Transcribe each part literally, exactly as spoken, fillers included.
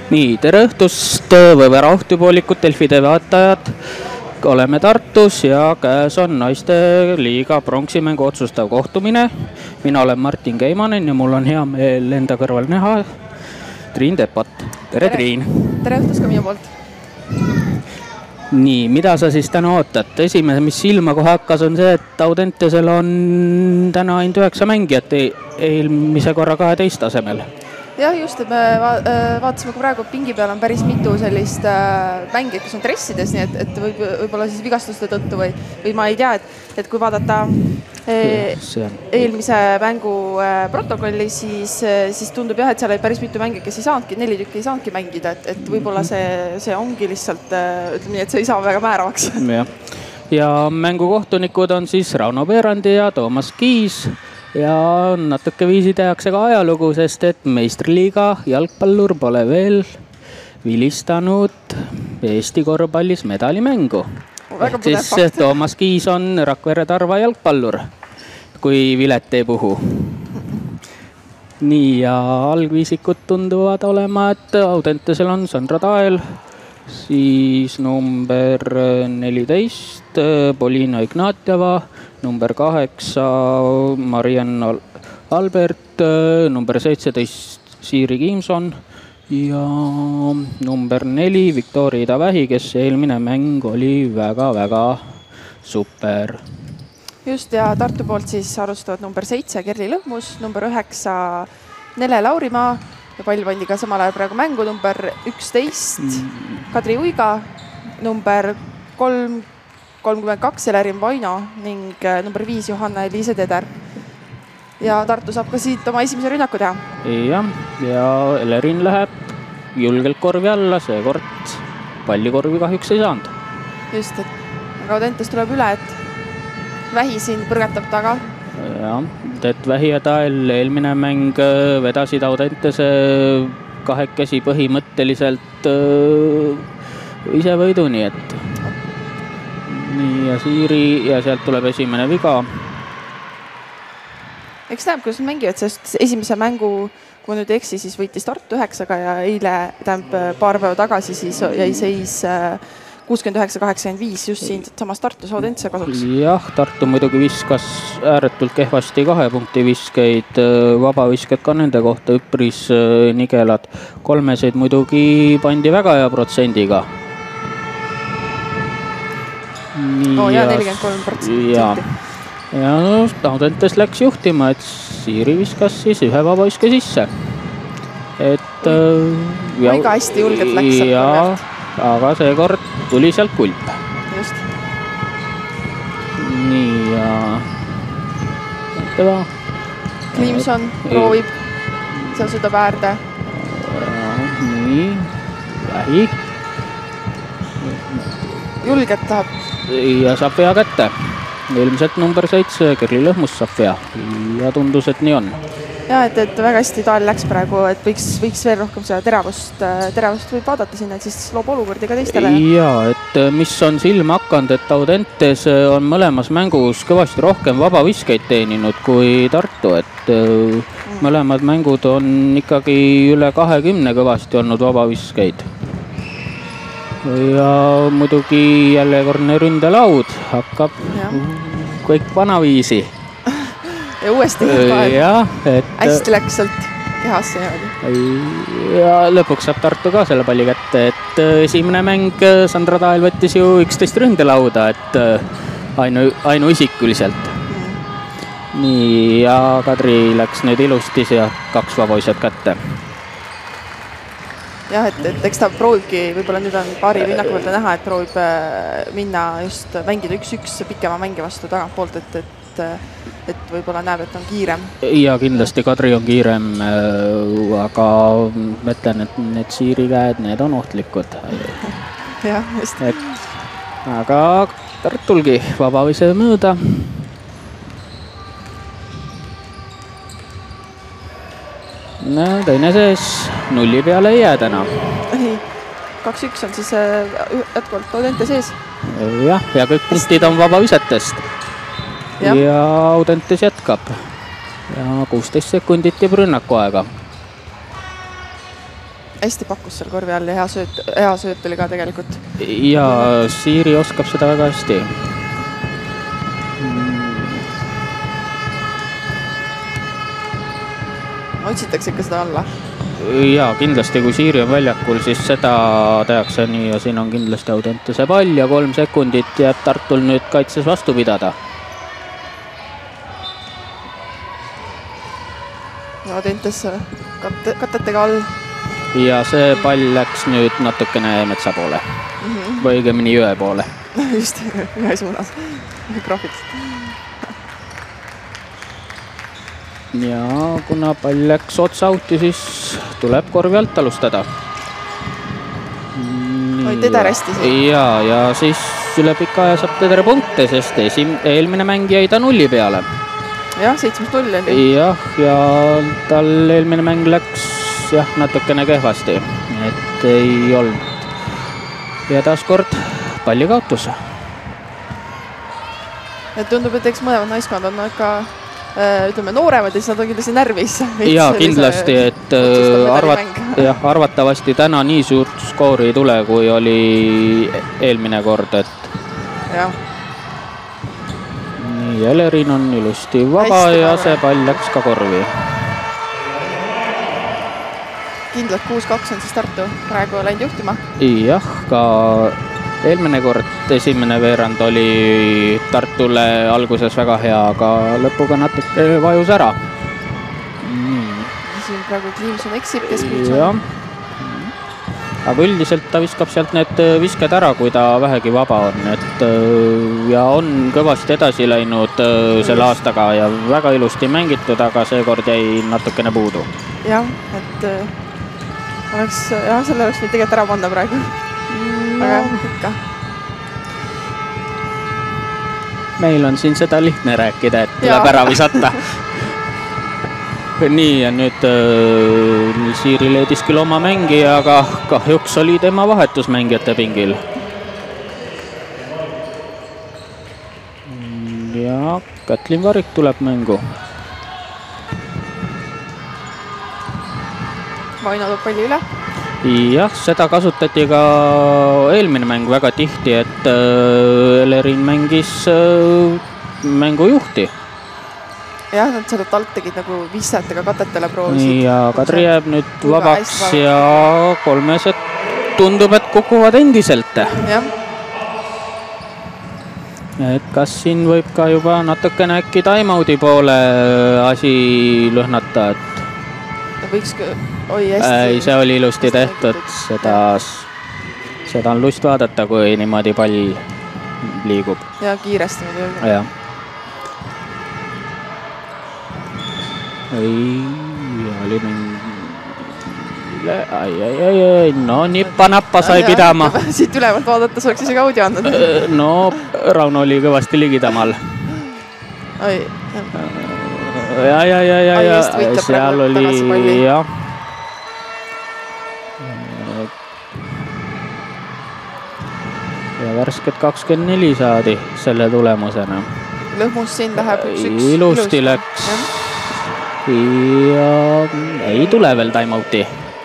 nii, tere õhtust või väravahtupoolikut Delfi T V vaatajad. Oleme Tartus ja käes on naiste liiga pronksimängu otsustav kohtumine. Mina olen Martin Keimanen ja mul on hea meel enda kõrval näha Triin Tepat. Tere, tere. Triin! Tere õhtust ka minu poolt! Nii, mida sa siis täna ootad? Esimene, mis silma kohe hakkas, on see, et Audentesel on täna ainult üheksa mängijat eelmise korra kaheteist tasemel. Jah, just, et me va vaatasime ka praegu, et pingi peal on päris mitu sellist mängijat, kes on dressides, nii et, et võib, võib-olla siis vigastuste tõttu või, või ma ei tea, et, et kui vaadata e eelmise mängu protokolli, siis, siis tundub jah, et seal oli päris mitu mängijat, kes ei saanudki, neli tükki ei saanudki mängida, et, et võib-olla see, see ongi lihtsalt, ütleme nii, et see ei saa väga määravaks. Ja, ja mängukohtunikud on siis Rauno Peerandi ja Toomas Kiis. Ja natuke viisi tehakse ka ajalugu, sest et meistriliiga jalgpallur pole veel vilistanud Eesti korvpallis medalimängu. Ehk siis fakt. Toomas Kiis on Rakvere Tarva jalgpallur, kui vilet ei puhu. Nii, ja algviisikud tunduvad olema, et Audentesel on Sandra Tael, siis number neliteist Polina Ignatjeva, number kaheksa Mariann Albert, number seitseteist Siiri Kiimson ja number neli Viktoria Idavähi, kes eelmine mäng oli väga-väga super. Just, ja Tartu poolt siis arvustavad number seitse Kerli Lõhmus, number üheksa Nele Laurimaa ja pall pandi ka samal ajal praegu mängu, number üksteist Kadri Uiga, number kolm kolmkümmend kaks Elerin Vaino ning number viis Johanna-Eliise Teder. Ja Tartu saab ka siit oma esimese rünnaku teha. Ja, ja Elerin läheb julgelt korvi alla, see kord pallikorvi kahjuks ei saanud. Just, et Audentes tuleb üle, et Vähi siin põrgatab taga. Ja, et Vähi ja Tael eelmine mäng vedasid Audentese kahekesi põhimõtteliselt ise võidu, nii et nii ja Siiri ja sealt tuleb esimene viga. Eks näeb, kuidas mängivad, sest esimese mängu, kui nüüd eksi, siis võitis Tartu üheksaga ja eile tähendab paar päeva tagasi siis jäi seis kuuskümmend üheksa kaheksakümmend viis just siin samas Tartus Audentese kasuks. Jah, Tartu muidugi viskas ääretult kehvasti kahe punkti viskeid, vabavisked ka nende kohta üpris nigelad. Kolmeseid muidugi pandi väga hea protsendiga. No ja nelikümmend kolm protsenti. Ja, ja Audentes läks juhtima, et Siiri viskas siis ühe vabaviske sisse. Et Uiga hästi julgelt läks. Ja, aga seekord tuli sealt kulp. Just. Nii ja Teva. Kliimson proovib, seal sõidab äärde. Nii, Vähi. Julgelt tahab. Ja saab vea kätte. Eelmiselt number seitse Kerli Lõhmus saab vea ja tundus, et nii on. Ja, et, et väga hästi Tael läks praegu, et võiks, võiks veel rohkem seda teravust, teravust võib vaadata sinna, et siis loob olukordi ka teistele. Ja, et mis on silma hakanud, et Audentes on mõlemas mängus kõvasti rohkem vabaviskeid teeninud kui Tartu, et mm. mõlemad mängud on ikkagi üle kahekümne kõvasti olnud vabaviskeid. Ja muidugi jälle korne ründelaud hakkab ja. Kõik vanaviisi. Ja uuesti ja, et hästi läks sealt kehasse. Ja lõpuks saab Tartu ka selle palli kätte, et esimene mäng Sandra Tael võttis ju üksteist ründelauda, et ainu, ainuisikuliselt. Mm. Nii, ja Kadri läks nüüd ilusti ja kaks vabavised kätte. Jah, et, et eks ta proovibki, võib-olla nüüd on paari rünnaku pealt näha, et proovib minna just mängida üks-üks pikema mängi vastu tagant poolt, et, et, et võib-olla näeb, et on kiirem. Ja kindlasti Kadri on kiirem, aga mõtlen, et need Siiri käed, need on ohtlikud. Jah, just. Et, aga Tartulgi vabavise mööda. No, teine sees, nulli peale ei jää täna. kaks-üks on siis jätkuvalt Audente sees. Jah, ja kõik punktid on vabavisetest. Ja, ja Audentes jätkab. Ja kuusteist sekundit jääb rünnaku aega. hästi pakkus seal korvi all ja hea sööt, hea sööt oli ka tegelikult. Ja Siiri oskab seda väga hästi. Otsitakse ikka seda alla. Ja kindlasti, kui Siiri on väljakul, siis seda tehakse nii ja siin on kindlasti Audentese pall ja kolm sekundit jääb Tartul nüüd kaitses vastu pidada. Ja Audentes kat katetega all. Ja see pall läks nüüd natukene metsa poole. Mm -hmm. Või õigemini jõe poole. Just, ühe suunas. Graafiks. Ja kuna pall läks otsa auti, siis tuleb korvi alt alustada. Oi, Teder hästi siin. Ja, ja siis üle pika aja saab Teder punkte, sest esim, eelmine mäng jäi ta nulli peale. Jah, seitsmest null oli. Jah, ja tal eelmine mäng läks jah, natukene kehvasti, et ei olnud. Ja taaskord palli kaotus. Et tundub, et eks mõlemad naiskond on ikka ütleme nooremad ja siis nad on kindlasti närvis. Ja kindlasti, et arvat, jah, arvatavasti täna nii suurt skoori ei tule, kui oli eelmine kord, et jah. Nii, Elerin on ilusti vaba hästi ja see pall läks ka korvi. Kindlalt kuus kaks on siis Tartu praegu läinud juhtima. Jah, ka eelmine kord esimene veerand oli Tartule alguses väga hea, aga lõpuga natuke vajus ära. Mm. Siin praegu Kliimson eksib, kes Kliimson. Ja. Aga üldiselt ta viskab sealt need visked ära, kui ta vähegi vaba on. Et, ja on kõvasti edasi läinud selle aastaga ja väga ilusti mängitud, aga seekord jäi natukene puudu. Jah, et oleks, jah, selle oleks võid tegelikult ära panna praegu. No. Aga ikka. Meil on siin seda lihtne rääkida, et tuleb ära visata. Nii, ja nüüd äh, Siiri leedis küll oma mängija, aga kahjuks oli tema vahetusmängijate pingil. Ja Kätlin Varik tuleb mängu. Vaino toob palli üle. Jah, seda kasutati ka eelmine mäng väga tihti, et Elerin mängis mängujuhti. Jah, nad sealt alt tegid nagu vissetega katetele proovisid. Ja Kadri jääb nüüd vabaks ja kolmesed tundub, et kukuvad endiselt. Jah. Et kas siin võib ka juba natukene äkki timeout'i poole asi lõhnata, et võiks oi hästi. Ei, see oli ilusti tehtud, seda, seda on lust vaadata, kui niimoodi pall liigub. Ja kiiresti muidugi. Jah. Ei, oli mingi... Ai, ai, ai, ai, no nippa-nappa sai pidama. Siit ülevalt vaadates oleks isegi audi andnud. No, Rauno oli kõvasti ligitamal. Oi. Ja, ja, ja, ja, ja, seal oli, jah. Ja värsket kakskümmend neli saadi selle tulemusena. Lõhmus siin läheb üks üks. Ilusti läks. Ja ei tule veel timeouti.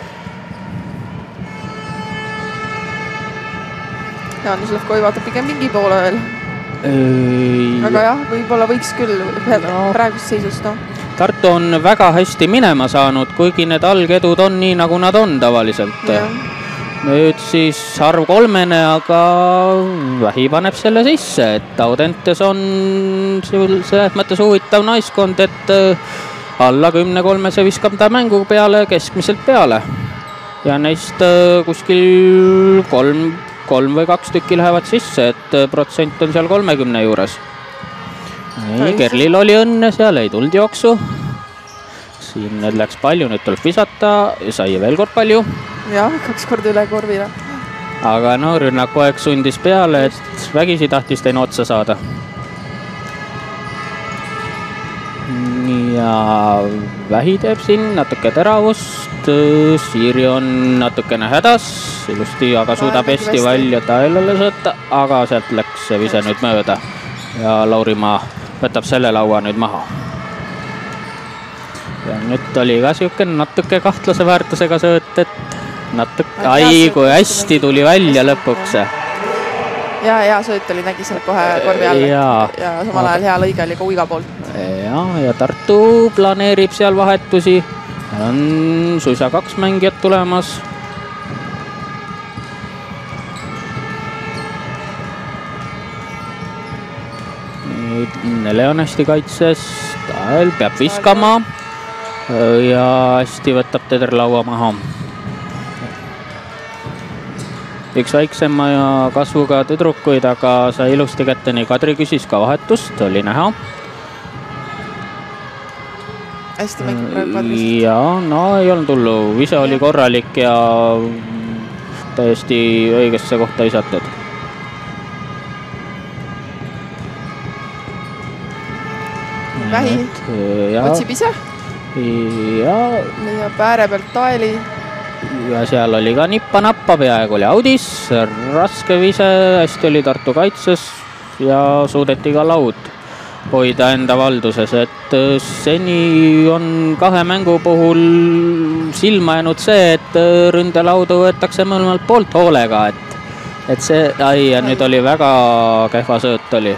Jaanus Lõhkoi vaatab pigem mingi poole veel. Aga jah, võib-olla võiks küll no, praegust seisust. No. Tartu on väga hästi minema saanud, kuigi need algedud on nii, nagu nad on tavaliselt. Ja. Nüüd siis arv kolmene, aga vähi paneb selle sisse, et Audentes on selles mõttes huvitav naiskond, et alla kümne kolmese viskab ta mängu peale keskmiselt peale. Ja neist kuskil kolm kolm või kaks tükki lähevad sisse, et protsent on seal kolmekümne juures. Nii, Kerlil oli õnne, seal ei tulnud jooksu. Siin need läks palju, nüüd tuleb visata, sai veel kord palju. Jah, kaks korda üle korvile. Aga no rünnaku aeg sundis peale, et vägisi tahtis teine otsa saada. Ja vähi teeb siin natuke teravust. Siiri on natukene hädas, ilusti, aga suudab hästi välja taelale sõtta, aga sealt läks see vise nüüd mööda. Ja Laurimaa võtab selle laua nüüd maha. Ja nüüd oli ka siuke natuke kahtlase väärtusega sööt, et natuke, ai kui hästi tuli välja lõpuks. ja hea sööt oli, nägi seal kohe korvi all ja, ja samal ajal hea lõige oli ka uiga poolt. ja, ja Tartu planeerib seal vahetusi. On suisa kaks mängijat tulemas. Nele on hästi kaitses, Tael peab viskama ja hästi võtab tederlaua maha. Üks väiksema ja kasvuga tüdrukuid, aga sai ilusti kätte, nii Kadri küsis ka vahetust, oli näha. Hästi mängib praegu Kadrist. Ja no ei olnud hullu, ise oli korralik ja täiesti õigesse kohta visatud. Vähi otsib ise ja leiab ääre pealt Taeli. Ja seal oli ka nippa-nappa, peaaegu oli audis, raske vise, hästi oli Tartu kaitses ja suudeti ka laud hoida enda valduses, et seni on kahe mängu puhul silma jäänud see, et ründelaudu võetakse mõlemalt poolt hoolega, et, et see, ai ja nüüd oli väga kehva sööt oli.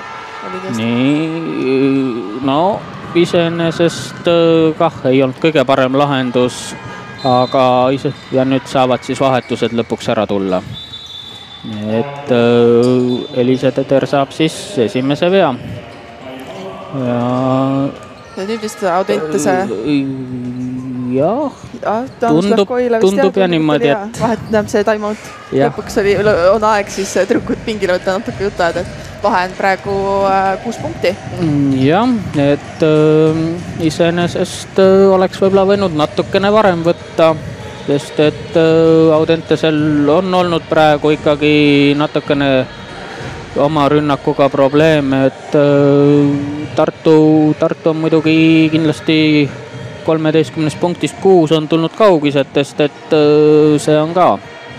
Nii, no iseenesest kah ei olnud kõige parem lahendus, aga ise, ja nüüd saavad siis vahetused lõpuks ära tulla. Et äh, Elise Teder saab siis esimese vea. Ja, ja nüüd vist Audentese. Jah, tundub, tundub ja niimoodi, et vahet näeb see time-out. Lõpuks oli, on aeg siis trükkud pingile võtta natuke juttu ajada, et vahe on praegu kuus punkti. Jah, et äh, iseenesest äh, oleks võib-olla võinud natukene varem võtta, sest et äh, Audentesel on olnud praegu ikkagi natukene oma rünnakuga probleeme, et äh, Tartu, Tartu on muidugi kindlasti kolmeteistkümnest punktist kuus on tulnud kaugisetest, et see on ka.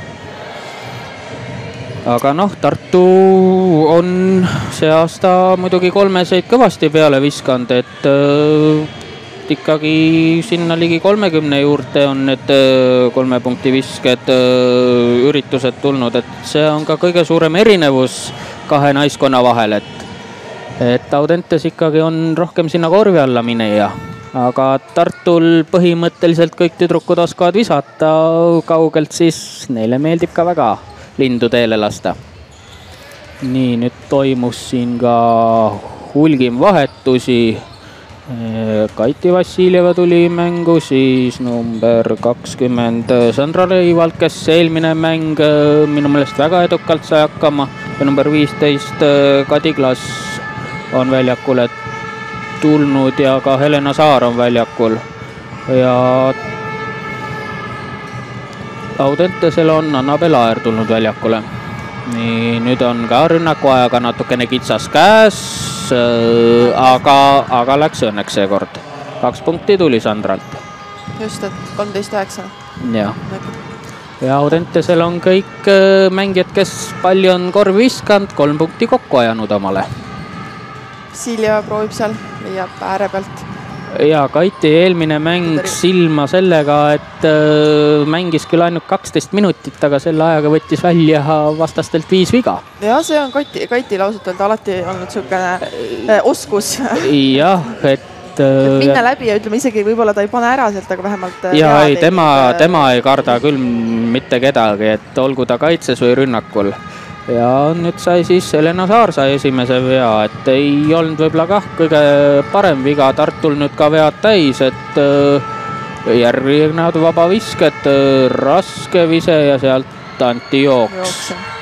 Aga noh, Tartu on see aasta muidugi kolmeseid kõvasti peale viskanud, et äh, ikkagi sinna ligi kolmekümne juurde on need äh, kolme punkti visked äh, üritused tulnud, et see on ka kõige suurem erinevus kahe naiskonna vahel, et, et Audentes ikkagi on rohkem sinna korvi alla mineja. Aga Tartul põhimõtteliselt kõik tüdrukud oskavad visata kaugelt, siis neile meeldib ka väga lindu teele lasta. Nii, nüüd toimus siin ka hulgim vahetusi. Kaiti Vassiljeva tuli mängu, siis number kakskümmend Sandra Leivalt, kes eelmine mäng minu meelest väga edukalt sai hakkama. Ja number viisteist Kadi Klaas on väljakul, et tulnud ja ka Helena Saar on väljakul ja Audentesel on Annabel Aer tulnud väljakule. Nii, nüüd on ka rünnakuajaga natukene kitsas käes, aga, aga läks õnneks seekord. Kaks punkti tuli Sandralt. Just, et kolmteist üheksa. Ja. ja Audentesel on kõik mängijad, kes palju on korvi viskanud, kolm punkti kokku ajanud omale. Silja proovib seal, leiab ääre pealt. Ja Kaiti eelmine mäng silma sellega, et äh, mängis küll ainult kaksteist minutit, aga selle ajaga võttis välja vastastelt viis viga. Ja see on Kaiti, Kaiti lausult öelda alati olnud sükene äh, oskus. Jah, et, äh, et minna läbi ja ütleme isegi võib-olla ta ei pane ära sealt, aga vähemalt ja ei, tema, äh, tema ei karda küll mitte kedagi, et olgu ta kaitses või rünnakul. Ja nüüd sai siis Helena Saar sai esimese vea, et ei olnud võib-olla kah kõige parem viga, Tartul nüüd ka vead täis, et järgnevad vaba visked, raske vise ja sealt anti jooks.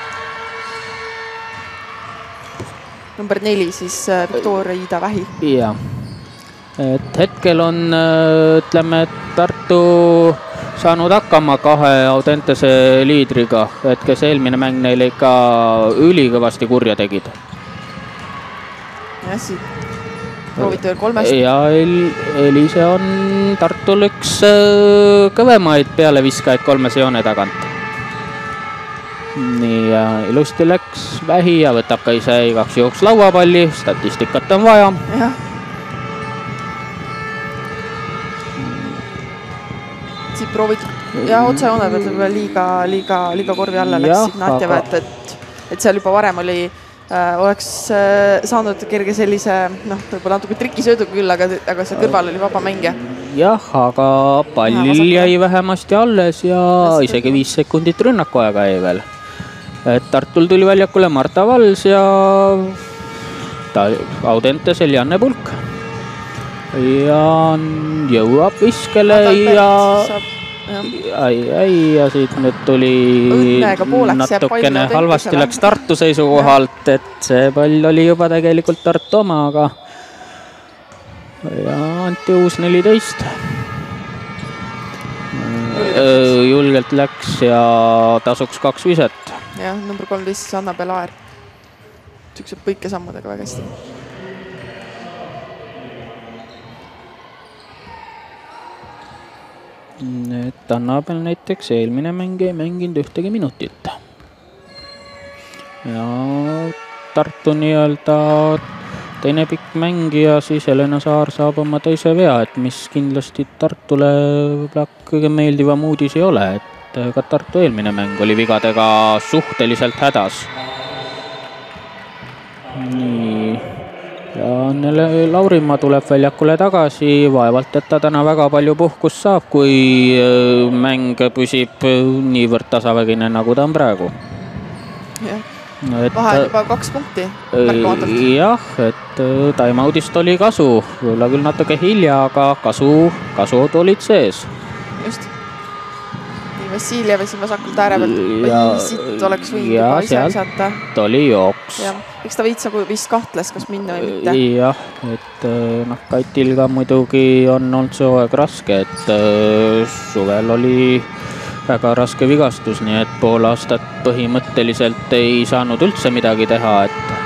Number neli siis Viktoria Iida Vähi. Ja, et hetkel on, ütleme, Tartu saanud hakkama kahe Audentese liidriga, et kes eelmine mäng neile ikka ülikõvasti kurja tegid. Ja siit prooviti veel kolmest. Ja Elise on Tartul üks kõvemaid pealeviskajaid kolmese joone tagant. Nii, ja ilusti läks Vähi ja võtab ka ise igaks juhuks lauapalli, statistikat on vaja. Jah. Siit proovitud ja otsejoone pealt võib-olla liiga, liiga, liiga korvi alla läks Ignatjeva, et, et, et seal juba varem oli, äh, oleks äh, saanud kerge sellise, noh, võib-olla natuke trikisöödu küll, aga, aga see kõrval oli vaba mängija. Jah, aga pall jäi vähemasti alles ja isegi viis sekundit rünnakuaega jäi veel. Et Tartul tuli väljakule Marta Vals ja ta Audentes Eliane Pulk. Ja jõuab viskele ja ai, ai, ja siit nüüd tuli natukene halvasti läks Tartu seisukohalt, et see pall oli juba tegelikult Tartu oma, aga ja anti uus neliteist. Julgelt läks ja tasuks kaks viset. Jah, number kolmteist Anna Belaer. Tükseb põike sammudega väga hästi. Et Anna peal näiteks eelmine mäng ei mänginud ühtegi minutit. Ja Tartu nii-öelda teine pikk mäng ja siis Helena Saar saab oma teise vea, et mis kindlasti Tartule kõige meeldivam uudis ei ole, et ka Tartu eelmine mäng oli vigadega suhteliselt hädas. Nii. Ja Laurimaa tuleb väljakule tagasi, vaevalt, et ta täna väga palju puhkust saab, kui mäng püsib niivõrd tasavägine, nagu ta on praegu. Jah, vahel juba kaks punkti. Jah, et time-outist oli kasu, võib-olla küll natuke hilja, aga kasu, kasud olid sees. Just. Vassiljev siin vasakult ääre pealt siit oleks võinud juba ise visata. Ta oli jooks. Eks ta veits nagu vist kahtles, kas minna või mitte. Jah, et noh, Katil ka muidugi on olnud see hooaeg raske, et suvel oli väga raske vigastus, nii et pool aastat põhimõtteliselt ei saanud üldse midagi teha, et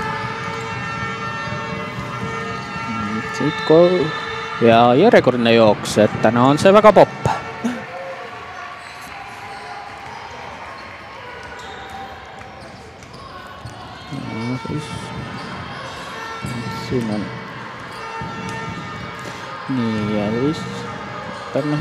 siit ko- ja järjekordne jooks, et täna on see väga popp. Siin on nii ja siis pärne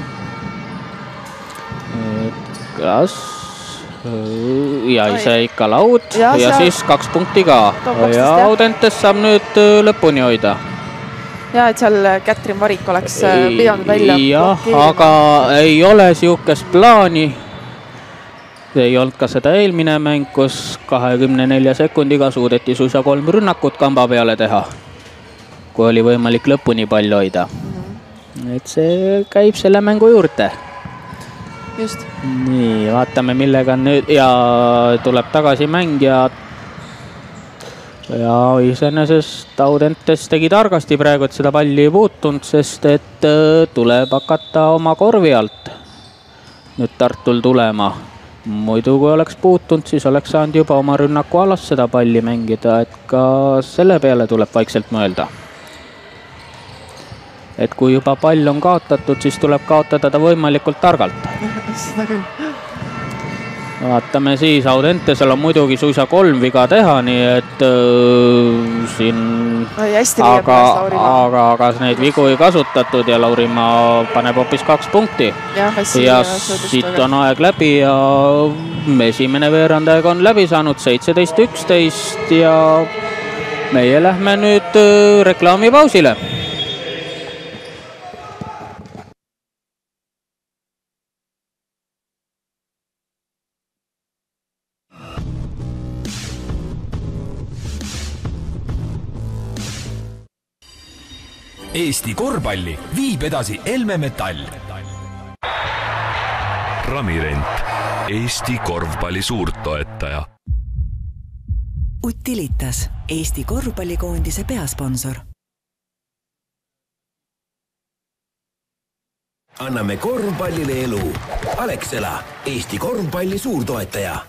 kas ja ise ikka laud ja, ja siis kaks punkti ka ja Audentes saab nüüd lõpuni hoida. Ja, et seal Kätrin Varik oleks pidanud välja. Jah, aga ei ole siukest plaani. Ei olnud ka seda eelmine mäng, kus kahekümne nelja sekundiga suudeti suisa kolm rünnakut kamba peale teha, kui oli võimalik lõpuni pall hoida. Mm-hmm. Et see käib selle mängu juurde. Just. Nii, vaatame millega nüüd ja tuleb tagasi mäng ja ja iseenesest Audentes tegi targasti praegu, et seda palli ei puutunud, sest et tuleb hakata oma korvi alt nüüd Tartul tulema. Muidu kui oleks puutunud, siis oleks saanud juba oma rünnaku alas seda palli mängida, et ka selle peale tuleb vaikselt mõelda. Et kui juba pall on kaotatud, siis tuleb kaotada ta võimalikult targalt. Seda küll. Vaatame siis, Audentesel on muidugi suisa kolm viga teha, nii et äh, siin aga, aga, aga neid vigu ei kasutatud ja Laurimaa paneb hoopis kaks punkti. Ja, ja siit on aeg läbi ja esimene veerandaeg on läbi saanud seitseteist üksteist ja meie lähme nüüd reklaamipausile. Eesti korvpalli viib edasi Elme Metall. Ramirent, Eesti korvpalli suurtoetaja. Utilitas, Eesti korvpallikoondise peasponsor. Anname korvpallile elu. Alexela, Eesti korvpalli suurtoetaja.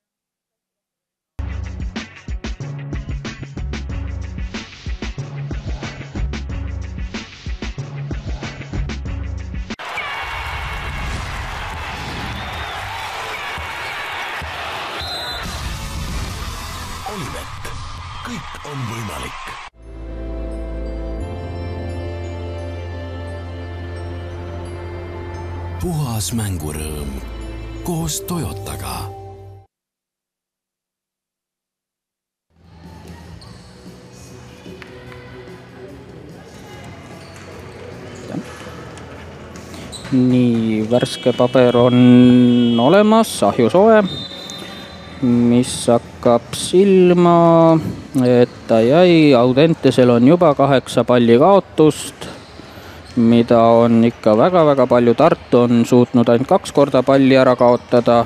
Olivet. Kõik on võimalik. Puhas mängurõõm koos Toyotaga. Nii, värske paber on olemas, ahjusoe, mis hakkab silma, et ai-ai, Audentesel on juba kaheksa palli kaotust, mida on ikka väga-väga palju. Tartu on suutnud ainult kaks korda palli ära kaotada.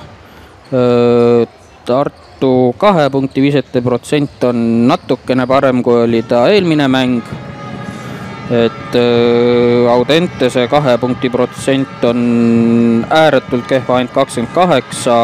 Tartu kahe punkti visete protsent on natukene parem, kui oli ta eelmine mäng. Et Audentese kahe punkti protsent on ääretult kehva, ainult kakskümmend kaheksa.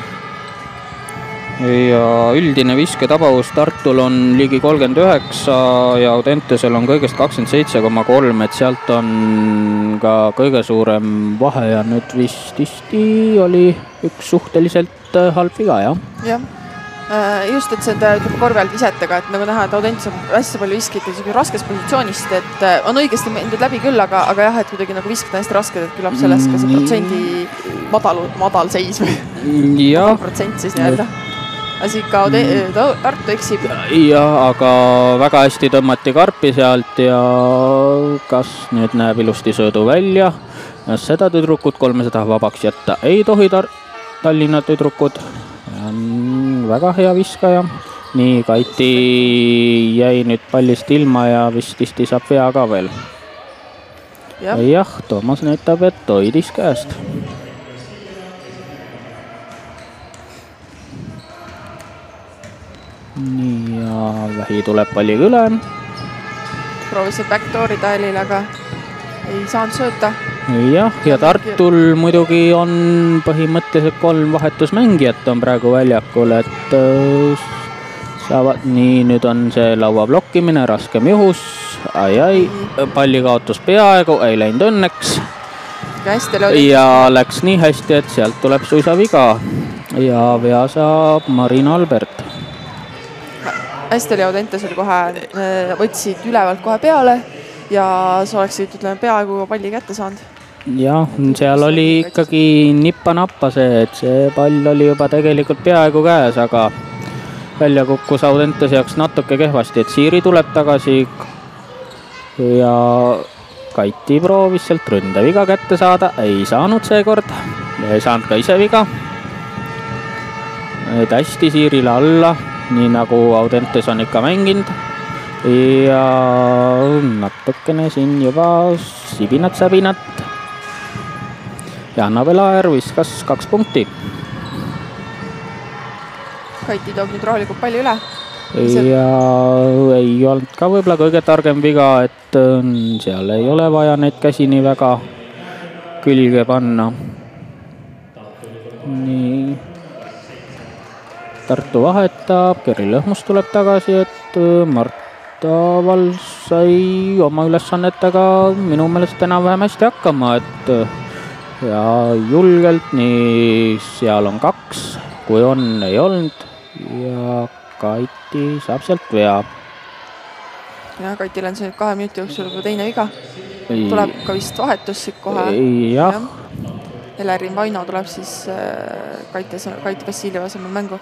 Ja üldine viske tabavus Tartul on ligi kolmkümmend üheksa ja Audentesel on kõigest kakskümmend seitse koma kolm, et sealt on ka kõige suurem vahe ja nüüd vist isti oli üks suhteliselt halb viga, jah? Jah. Just, et see ütleb korvi alt visetega, et nagu näha, et Audentes on hästi palju viskid raskes positsioonist, et on õigesti mindud läbi küll, aga, aga jah, et kuidagi nagu viskid on hästi rasked, et küllap sellest ka see protsendi madal, madal seis või madal protsent siis nii-öelda. Asi ikka Tartu eksib. Ja, aga väga hästi tõmmati karpi sealt ja kas nüüd näeb ilusti söödu välja. Seda tüdrukut kolmesada vabaks jätta ei tohi Tallinna tüdrukud. Väga hea viskaja. Nii, Kaiti jäi nüüd pallist ilma ja vist isti saab vea ka veel. Jah, jah, Toomas näitab, et hoidis käest. Nii, ja vähi tuleb palliga üle. Proovisid backdoori Talil, aga ei saanud sööta. Jah, ja Tartul muidugi on põhimõtteliselt kolm vahetusmängijat on praegu väljakul, et saavad nii, nüüd on see laua blokkimine, raskem juhus. Ai-ai, palli kaotus peaaegu, ei läinud õnneks. Ja läks nii hästi, et sealt tuleb suisa viga ja vea saab Marina Albert. Hästi oli Audentes oli kohe, võtsid ülevalt kohe peale ja sa oleksid, ütleme, peaaegu palli kätte saanud. Jah, seal oli ikkagi nippa-nappa see, et see pall oli juba tegelikult peaaegu käes, aga välja kukkus Audentes jaoks natuke kehvasti, et Siiri tuleb tagasi ja Kaiti proovis sealt ründeviga kätte saada, ei saanud seekord, ei saanud ka ise viga. Nüüd hästi Siirile alla, nii nagu Audentes on ikka mänginud ja natukene siin juba sibinat-säbinat ja Anna Velaer viskas kaks punkti. Kaiti toob nüüd rahulikult palli üle. Ja ei olnud ka võib-olla kõige targem viga, et seal ei ole vaja neid käsi nii väga külge panna. Nii. Tartu vahetab, Kerri Lõhmus tuleb tagasi, et Marta Vals sai oma ülesannetega minu meelest enam-vähem hästi hakkama, et ja julgelt, nii seal on kaks, kui on, ei olnud ja Kaiti saab sealt vea. Ja Kaitil on see kahe minuti jooksul juba teine viga. Tuleb ka vist vahetus kohe. Jah. Elerin Vaino tuleb siis Kaiti, Kaiti Vassiljeva asemel mängu.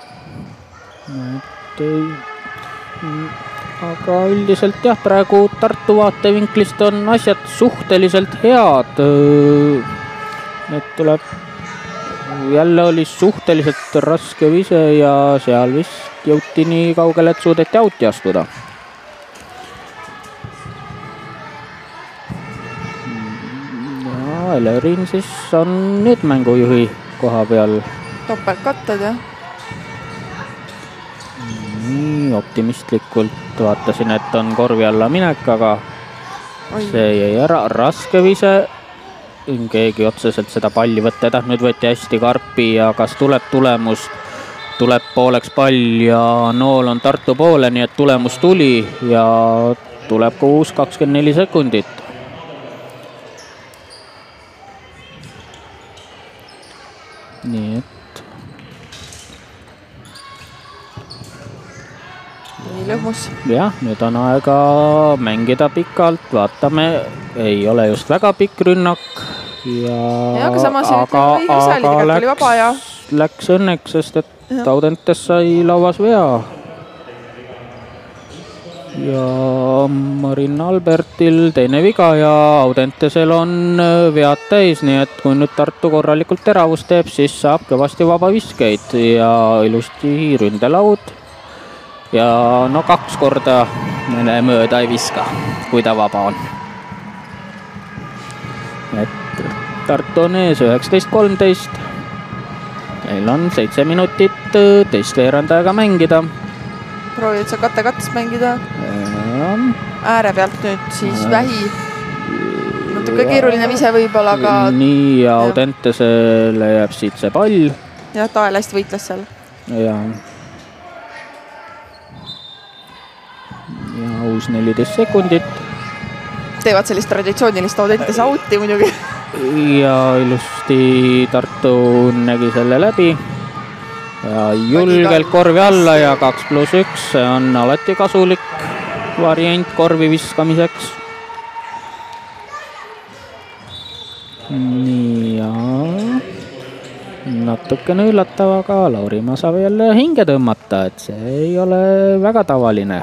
Aga üldiselt jah, praegu Tartu vaatevinklist on asjad suhteliselt head. Need tuleb, jälle oli suhteliselt raske vise ja seal vist jõuti nii kaugele, et suudeti auti astuda. Ja Elerin siis on nüüd mängujuhi koha peal. Topelkattad, jah. Nii optimistlikult vaatasin, et on korvi alla minek, aga Oi. see jäi ära. Raske vise. Keegi otseselt seda palli võtta ei tahtnud, võeti hästi karpi ja kas tuleb tulemus, tuleb pooleks pall ja nool on Tartu poole, nii et tulemus tuli ja tuleb kuus kakskümmend neli sekundit. Nii et nii Lõhmus. Jah, nüüd on aega mängida pikalt, vaatame, ei ole just väga pikk rünnak ja, ja aga samas aga, õige ise oli, tegelikult oli vaba ja läks õnneks, sest et ja. Audentes sai lauas vea. Ja Marin Albertil teine viga ja Audentesel on vead täis, nii et kui nüüd Tartu korralikult teravust teeb, siis saab kõvasti vaba viskeid ja ilusti ründelaud. Ja no kaks korda mõne mööda ei viska, kui ta vaba on. Et Tartu on ees üheksateist kolmteist. Meil on seitse minutit teist veerandajaga mängida. Proovid sa kate-kattest mängida. Ja. Ääre pealt nüüd siis ja. Vähi. Natuke keeruline vise võib-olla, aga... Nii ja Audentesele jääb siit see pall. Ja Tael hästi võitles seal. Ja. Ja uus neliteist sekundit. Teevad sellist traditsioonilist Audentese auti muidugi. Ja ilusti Tartu nägi selle läbi. Ja julgelt korvi alla ja kaks pluss üks, see on alati kasulik variant korvi viskamiseks. Nii ja natukene üllatav, aga Laurimaa saab jälle hinge tõmmata, et see ei ole väga tavaline.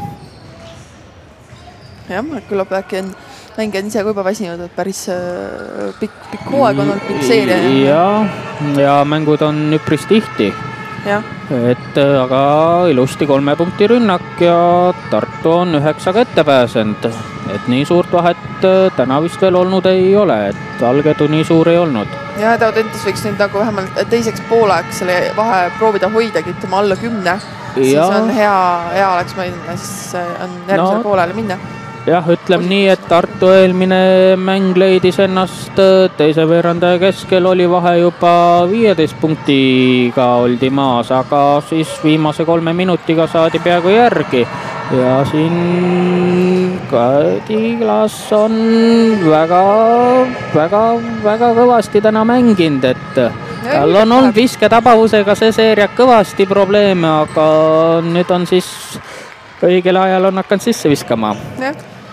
Jah, küllap äkki on mängijad ise kui juba väsinud, et päris pikk, pikk hooaeg on olnud pikk seeria. Ja, ja mängud on üpris tihti. Ja. Et aga ilusti kolme punkti rünnak ja Tartu on üheksaga ette pääsend. Et nii suurt vahet täna vist veel olnud ei ole, et algedu nii suur ei olnud. Ja et Audentes võiks nüüd nagu vähemalt teiseks pooleks selle vahe proovida hoidagi, ütlema alla kümne. Ja. Siis on hea, hea oleks mõelda, siis on järgmisele no. Poolele minna. Jah, ütlem nii, et Tartu eelmine mäng leidis ennast teise veerandaja keskel, oli vahe juba viieteist punktiga oldi maas, aga siis viimase kolme minutiga saadi peaaegu järgi. Ja siin Kadiklas on väga, väga, väga kõvasti täna mänginud, et tal on olnud visketabavusega see seeria kõvasti probleeme, aga nüüd on siis õigel ajal on hakanud sisse viskama. Jah.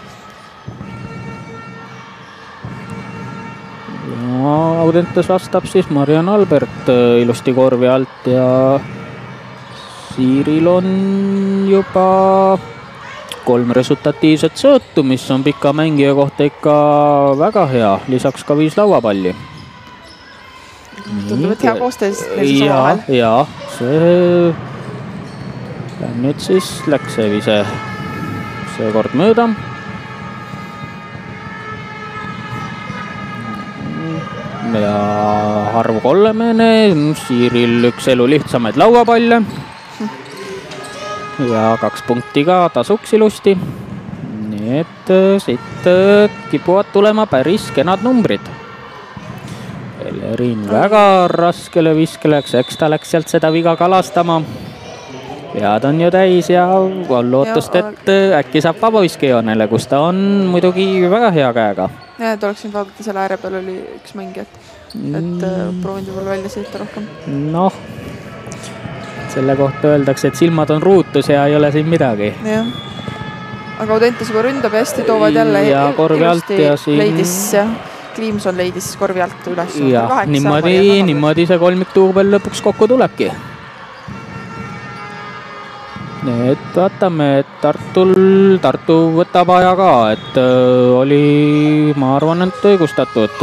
Audentes vastab siis Marian Albert ilusti korvi alt ja Siiril on juba kolm resultatiivset söötu, mis on pika mängija kohta ikka väga hea, lisaks ka viis lauapalli. Tundub, et hea koostöös. Ja, ja, see nüüd siis läks see vise seekord mööda. Ja Harvo Kollemene, Siiril üks elu lihtsamaid lauapalle. Ja kaks punkti ka tasuks ilusti. Nii et siit kipuvad tulema päris kenad numbrid. Ellerin väga raskele viskeleks, eks ta läks sealt seda viga kalastama. Vead on ju täis ja on lootust, et äkki saab vabaviskejoonele, kus ta on muidugi väga hea käega. Ja, et oleks nüüd vaadata, selle ääre peal oli üks mängijat, et proovin võib-olla välja sõita rohkem. Noh, selle kohta öeldakse, et silmad on ruutus ja ei ole siin midagi. Jah, aga Audentes juba ründab hästi, toovad jälle ja korvi alt ja siin... leidis, Kliimson leidis korvi alt üles. Ja, niimoodi, niimoodi see kolmiktuubel lõpuks kokku tulebki. Et vaatame, et Tartul, Tartu võtab aja ka, et äh, oli, ma arvan, et õigustatud.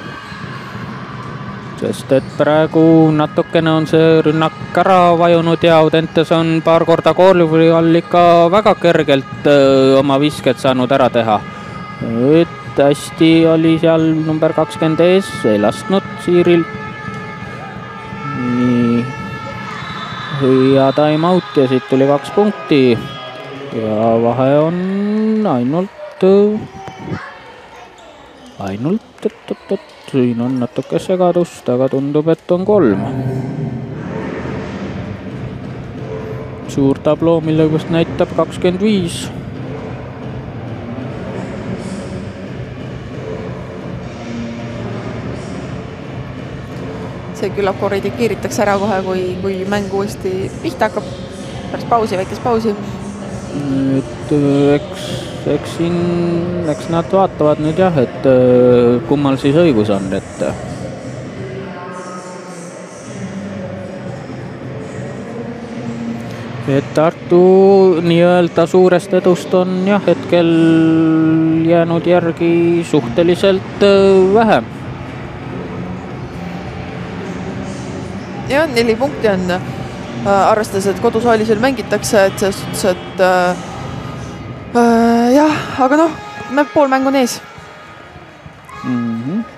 Sest et praegu natukene on see rünnak ära vajunud ja Audentes on paar korda koolivõi all ikka väga kergelt äh, oma visked saanud ära teha. Et hästi oli seal number kakskümmend ees, ei lasknud Siiril. Nii. Ja time out ja siit tuli kaks punkti ja vahe on ainult ainult, et, et, et siin on natuke segadust, aga tundub, et on kolm. Suur tabloo, mille kust näitab kakskümmend viis. See küllap korridikeeritakse ära kohe, kui, kui mäng uuesti pihta hakkab. Pärast pausi, väikest pausi. Et eks eks siin, eks nad vaatavad nüüd jah, et kummal siis õigus on, et et Tartu nii-öelda suurest edust on jah, hetkel jäänud järgi suhteliselt vähe. Ja neli punkti on arvestades, et kodusaalis veel mängitakse, et selles suhtes, et äh, äh, jah, aga noh, me pool mäng on ees. Mm-hmm.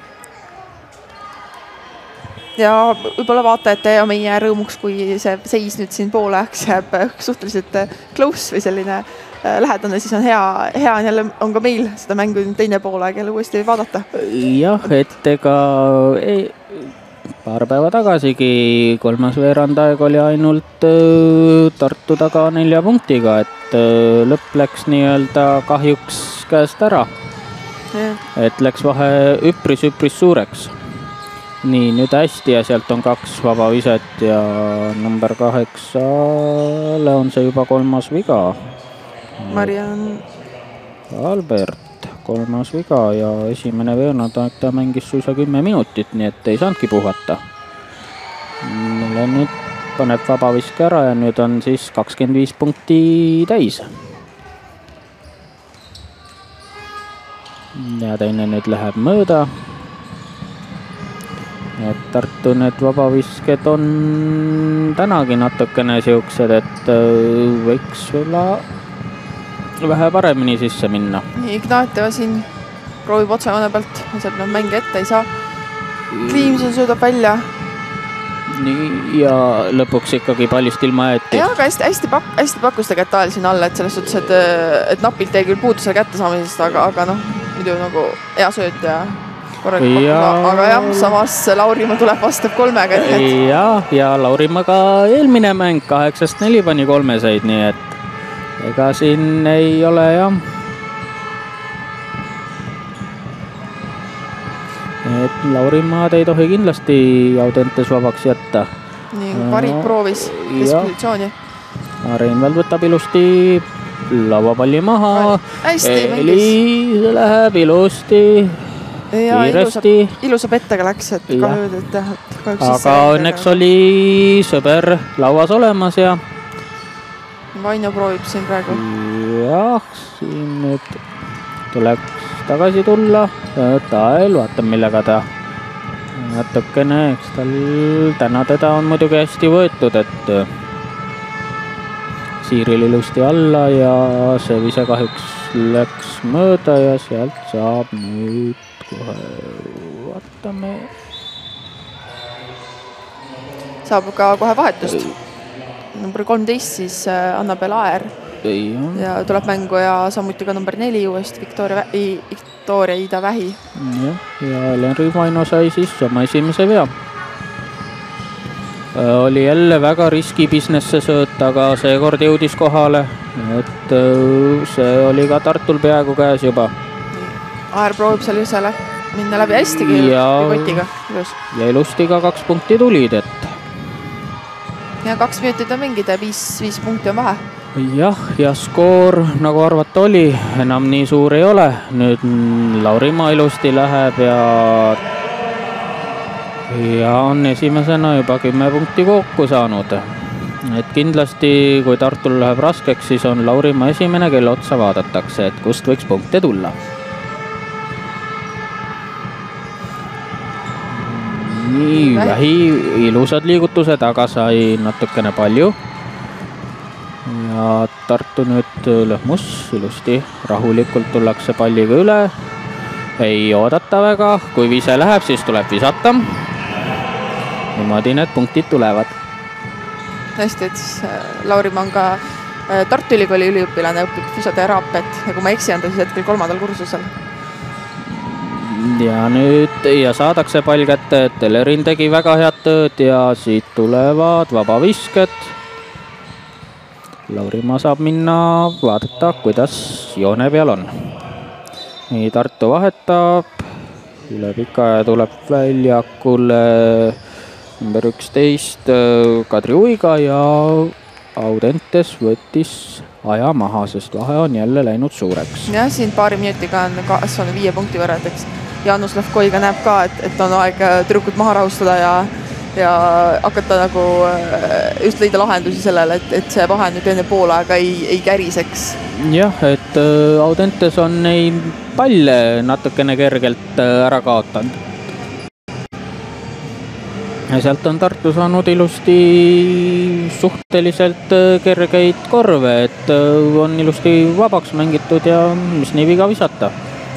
Ja võib-olla vaatajate ja meie rõõmuks, kui see seis nüüd siin pooleks jääb suhteliselt close või selline lähedane, siis on hea, hea on jälle on ka meil seda mängu teine poolaeg jälle uuesti vaadata. Jah, et ega ei, paar päeva tagasigi kolmas veerandaeg oli ainult Tartu taga nelja punktiga, et lõpp läks nii-öelda kahjuks käest ära. Ja. Et läks vahe üpris-üpris suureks. Nii, nüüd hästi ja sealt on kaks vaba viset ja number kaheksale on see juba kolmas viga. Marian Albert, kolmas viga ja esimene veerandaeg ta mängis suisa kümme minutit, nii et ei saanudki puhata. Mulle nüüd paneb vaba viske ära ja nüüd on siis kakskümmend viis punkti täis. Ja teine nüüd läheb mööda. Et Tartu need vabavisked on tänagi natukene siuksed, et võiks võlla vähe paremini sisse minna. Nii, Ignaateva siin proovib otsejoone pealt, sealt nad mänge ette ei saa. Kliimson söödab välja. Nii, ja lõpuks ikkagi pallist ilma jäeti. Ja, aga hästi, hästi, pak hästi pakkus tegelikult Tael siin alla, et selles suhtes, et, et napilt jäi küll puudu selle kätte saamisest, aga, aga noh, muidu nagu hea sööt ja korralik ja... pakkuda. Aga jah, samas Laurimaa tuleb vastab kolmega. Et... Ja, ja Laurimaa ka eelmine mäng kaheksast neli pani kolmeseid, nii et ega siin ei ole jah. Et Laurimaad ei tohi kindlasti Audentes vabaks jätta. Nii, Parit proovis keskpositsiooni. Reinvald võtab ilusti lauapalli maha. Hästi Eli see läheb ilusti. Ja ilusa, ilusa pettega läks, et kahjud, et, et kahjuks aga õnneks oli sõber lauas olemas ja Vaino proovib siin praegu. Jah, siin nüüd tuleks tagasi tulla. Tael, vaatab millega ta natukene, eks tal täna teda on muidugi hästi võetud, et Siiril ilusti alla ja see vise kahjuks läks mööda ja sealt saab nüüd kohe vaatame. Saab ka kohe vahetust. Number kolmteist siis Annabel Aer ja. ja tuleb mängu ja samuti ka number neli uuesti Victoria, Victoria Ida Vähi. Ja, ja Elenri Vaino sai siis oma esimese vea. Oli jälle väga riski businesse sööt, aga seekord jõudis kohale, et see oli ka Tartul peaaegu käes juba. Aer proovib seal üsele minna läbi hästigi ja, kotiga. Ilus. Ja ilusti ka kaks punkti tulid, et ja kaks minutit on mängida ja viis, viis punkti on vahe. Jah, ja skoor nagu arvata oli, enam nii suur ei ole. Nüüd Laurimaa ilusti läheb ja ja on esimesena juba kümme punkti kokku saanud. Et kindlasti, kui Tartul läheb raskeks, siis on Laurimaa esimene, kelle otsa vaadatakse, et kust võiks punkte tulla. Nii, vähi ilusad liigutused, aga sai natukene palju. Ja Tartu nüüd lõhmus ilusti, rahulikult tullakse palliga üle. Ei oodata väga, kui vise läheb, siis tuleb visata. Niimoodi need punktid tulevad. Hästi, et siis Laurimaa on ka Tartu Ülikooli üliõpilane, õpib füsioteraapiat ja kui ma eksi, on ta siis hetkel kolmandal kursusel. Ja nüüd ja saadakse pall kätte, et Telerin tegi väga head tööd ja siit tulevad vabavisked. Laurimaa saab minna vaadata, kuidas joone peal on. Nii, Tartu vahetab, üle pika ja tuleb väljakule number üksteist Kadri Uiga ja Audentes võttis aja maha, sest vahe on jälle läinud suureks. jah, siin paari minutiga on kasvanud viie punkti võrra, et eks Jaanus Levkoiga näeb ka, et, et on aeg tüdrukud maha rahustada ja, ja hakata nagu just leida lahendusi sellele, et, et see vahe nüüd enne poolaega ei, ei käriseks. Jah, et Audentes on neid palle natukene kergelt ära kaotanud. Ja sealt on Tartu saanud ilusti suhteliselt kergeid korve, et on ilusti vabaks mängitud ja mis nii viga visata.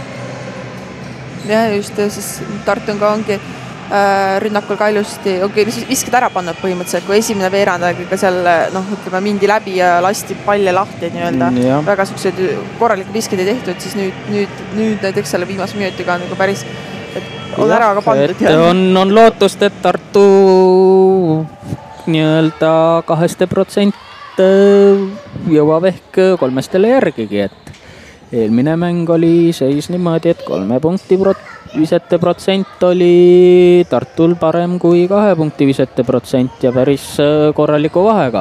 Ja just, siis Tartu on ka ongi rünnakul ka ilusti, ongi viskad ära pannud põhimõtteliselt, kui esimene veerand ka seal noh, ütleme mindi läbi ja lasti palle lahti nii-öelda. Ja. Väga sellised korralikud viskad ei tehtud, siis nüüd, nüüd, nüüd näiteks selle viimase minutiga on nagu päris on ja, ära ka pandud. On, on lootust, et Tartu nii-öelda kaheste protsent jõuab ehk kolmestele järgigi, et eelmine mäng oli seis niimoodi, et kolme punkti visete protsent oli Tartul parem kui kahe punkti visete protsent ja päris korraliku vahega.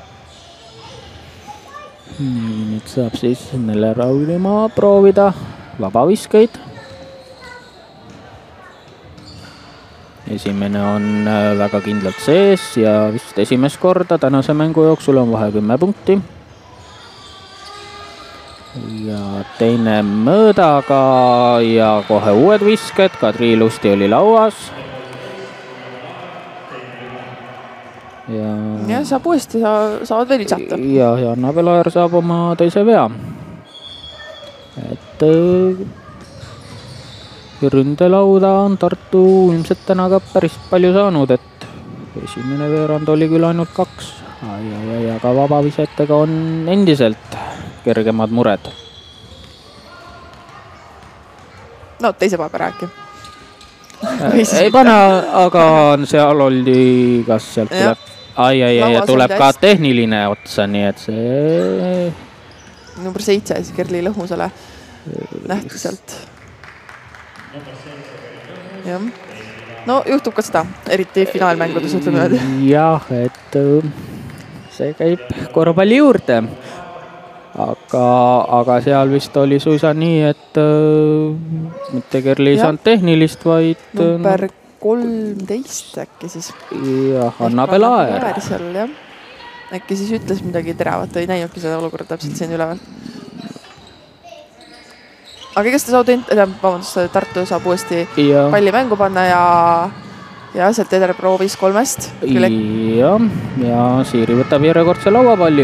Nüüd saab siis Nelle Raudima proovida vabaviskeid. Esimene on väga kindlalt sees ja vist esimest korda tänase mängu jooksul on vahe kümme punkti. Ja teine mõõdaga ja kohe uued visked. Kadri Ilusti oli lauas. Ja, ja saab uuesti, sa, saavad veel lisata. Ja, ja Anna Pelaer saab oma teise vea. Et ründelauda on Tartu ilmselt täna ka päris palju saanud, et esimene veerand oli küll ainult kaks. Ja, ja, ja ka vabavisetega on endiselt kergemad mured. No teise päeva rääki. Ei pane, aga seal oli, kas sealt ja. tuleb, ai, ai, ai, ja tuleb ka hästi. Tehniline otsa, nii et see... Number seitse, siis Kerli Lõhmusele nähti sealt. Ja. No juhtub ka seda, eriti finaalmängudes ütleme. Jah, et see käib korvpalli juurde. Aga, aga seal vist oli suisa nii, et äh, mitte Kerli ei saanud tehnilist, vaid... Number kolmteist äkki siis. Jah, Anna Pelaer. Seal, jah. Äkki siis ütles midagi teravat, ei näinudki seda olukorda täpselt siin üleval. Aga kes ta saab, vabandust, Tartu saab uuesti ja. Palli mängu panna ja, ja sealt Eder proovis kolmest. Ja, ja Siiri võtab järjekordse lauapalli.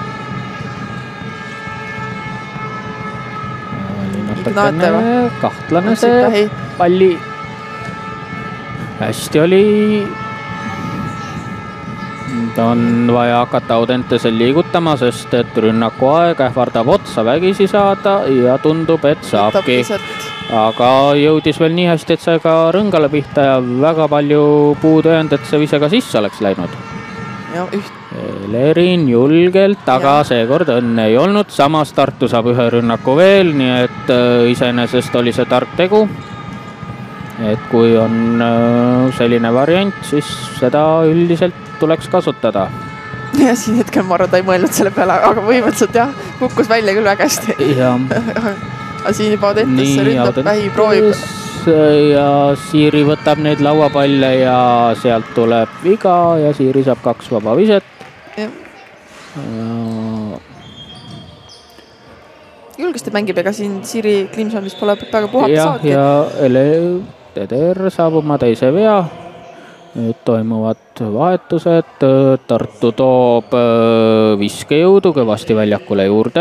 Natukene kahtlane see palli. Hästi oli. On vaja hakata Audentesel liigutama, sest et rünnaku aeg ähvardab otsa vägisi saada ja tundub, et saabki. Aga jõudis veel nii hästi, et sai ka rõngale pihta ja väga palju puudujäänud, et see vise ka sisse oleks läinud. Ja üht. Lerin julgelt, aga ja. Seekord õnne ei olnud. Samas Tartu saab ühe rünnaku veel, nii et äh, iseenesest oli see tark tegu. Et kui on äh, selline variant, siis seda üldiselt tuleks kasutada. Ja siin hetkel ma arvan, ta ei mõelnud selle peale, aga põhimõtteliselt jah, kukkus välja küll väga hästi. Aga siin juba Audentes ründab vähi proovib. Ja Siiri võtab neid lauapalle ja sealt tuleb viga ja Siiri saab kaks vaba viset. Ja. Ja... Julgesti mängib, ega siin Siiri Klimson vist pole väga puhata saadki. Ja Ele Teder saab oma teise vea. Nüüd toimuvad vahetused. Tartu toob viskejõudu kõvasti väljakule juurde.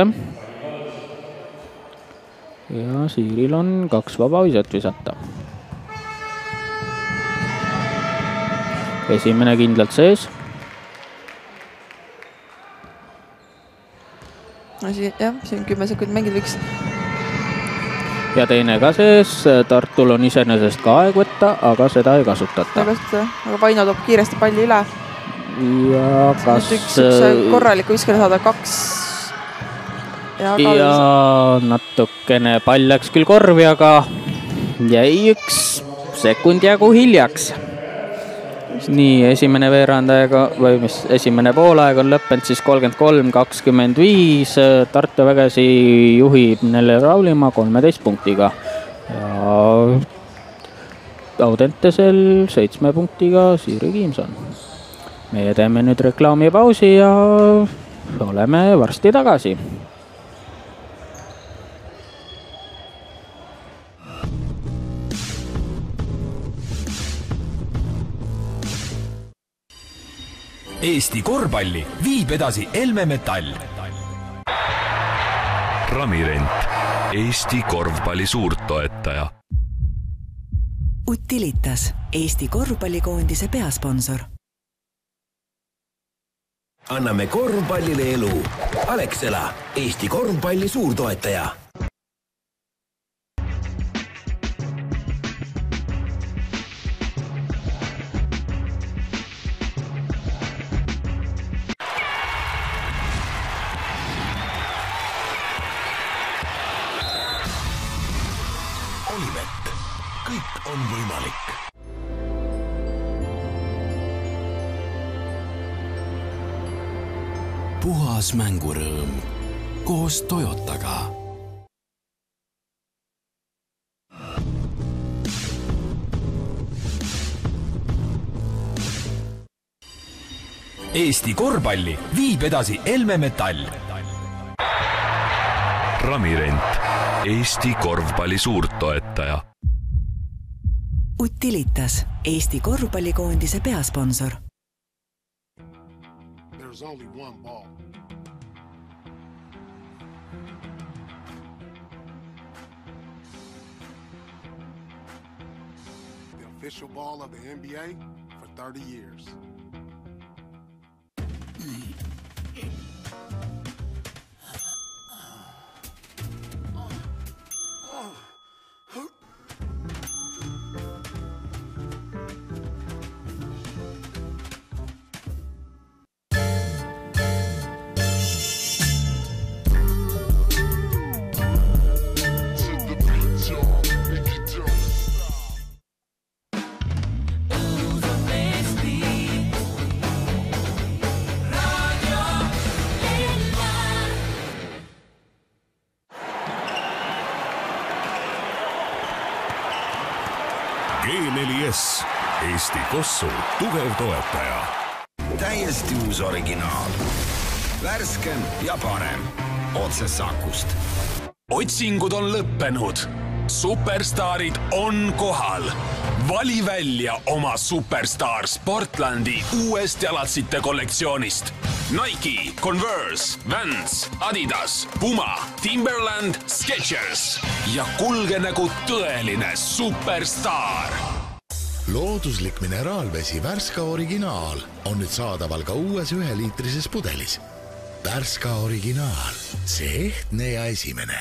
Ja Siiril on kaks vaba viset visata. Esimene kindlalt sees. No siin, jah, siin kümme sekundit mängida võiks. Ja teine ka sees. Tartul on iseenesest ka aeg võtta, aga seda ei kasutata. Ei kasutata, aga Vaino toob kiiresti palli üle. Ja kas... Üks, üks korraliku viskele saada kaks... Ja, ja natukene pall läks küll korvi, aga jäi üks sekund jagu hiljaks. nii, esimene veerandajaga või mis esimene poolaeg on lõppenud siis kolmkümmend kolm kakskümmend viis. Tartu Vägesi juhib Nelle Raulimaa kolmeteist punktiga ja Audentesel seitsme punktiga Siiri Kiimson. Meie teeme nüüd reklaamipausi ja oleme varsti tagasi. Eesti korvpalli viib edasi Elme Metall. Ramirent, Eesti korvpalli suurtoetaja. Utilitas, Eesti korvpallikoondise peasponsor. Anname korvpallile elu. Alexela, Eesti korvpalli suurtoetaja. Olivet, kõik on võimalik. Puhas mängurõõm koos Toyotaga. Eesti korvpalli viib edasi Elme Metall. Ramirent, Eesti korvpalli suurtoetaja. Utilitas, Eesti korvpallikoondise peasponsor. There's only one ball. The official ball of the N B A for thirty years. G neli S, Eesti Kossu tugev toetaja. Täiesti uus originaal. Värskem ja parem. Otse Sakust. Otsingud on lõppenud. Superstaarid on kohal. Vali välja oma Superstar Sportlandi uuest jalatsite kollektsioonist. Nike, Converse, Vans, Adidas, Puma, Timberland, Skechers ja kulge nagu tõeline superstaar. Looduslik mineraalvesi Värska originaal on nüüd saadaval ka uues üheliitrises pudelis. Värska originaal, see ehtne ja esimene.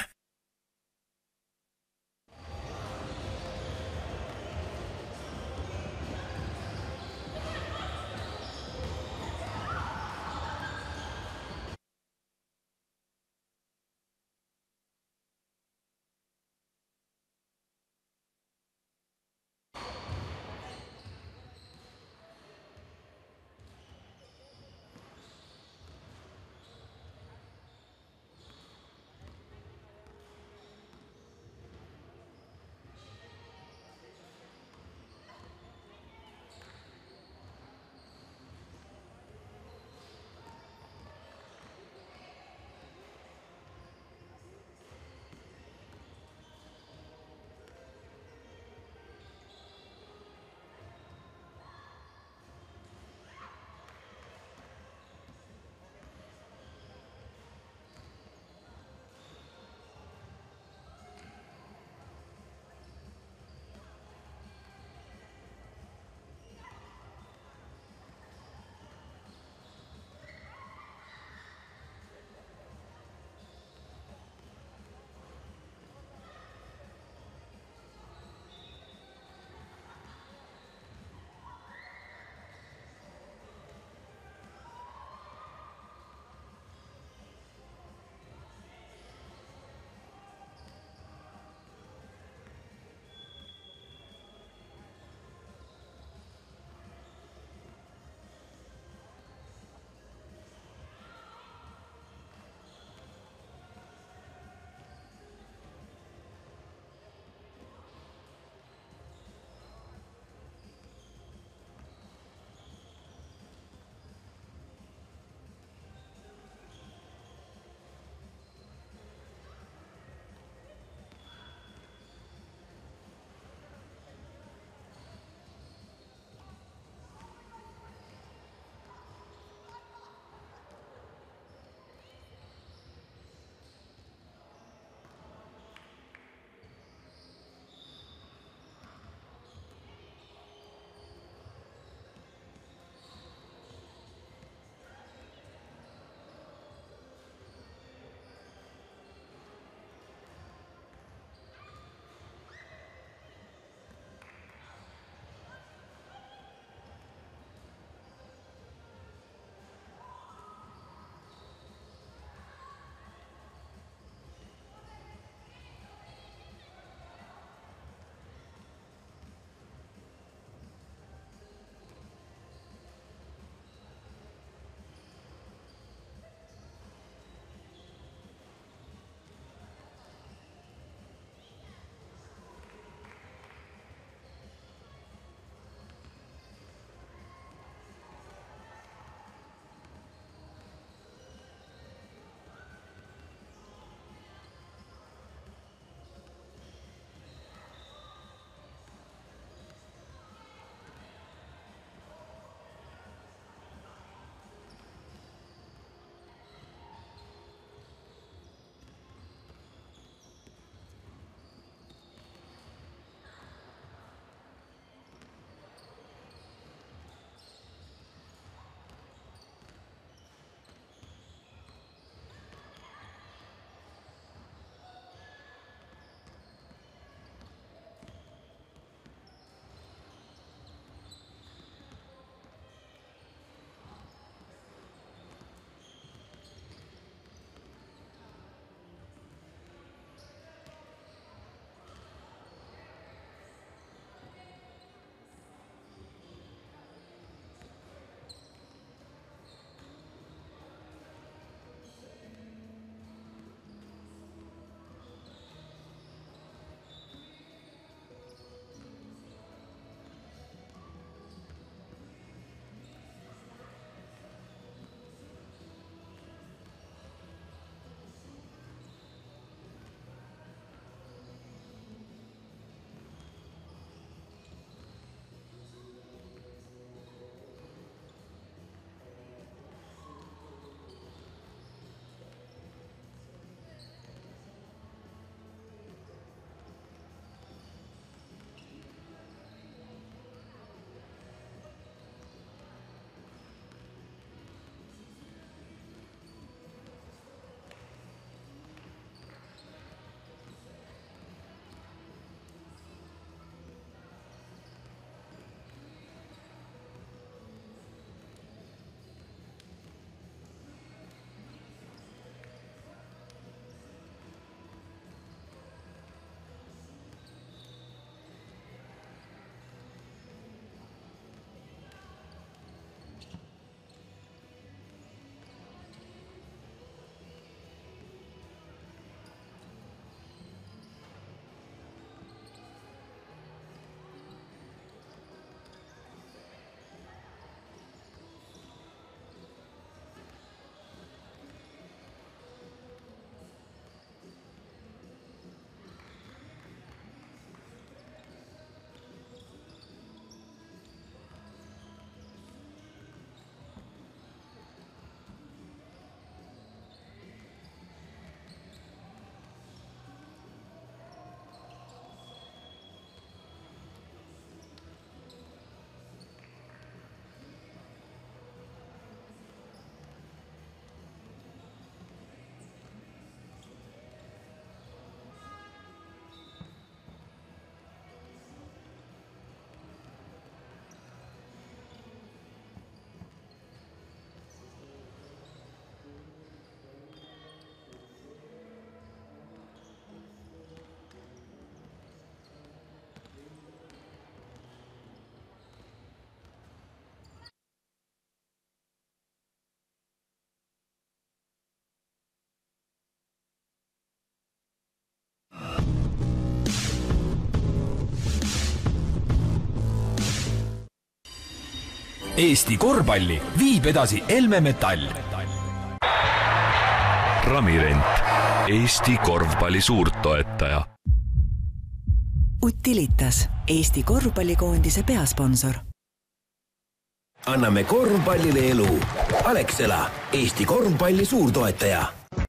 Eesti korvpalli viib edasi Elme Metall. Ramirent, Eesti korvpalli suurtoetaja. Utilitas, Eesti korvpallikoondise peasponsor. Anname korvpallile elu. Alexela, Eesti korvpalli suurtoetaja.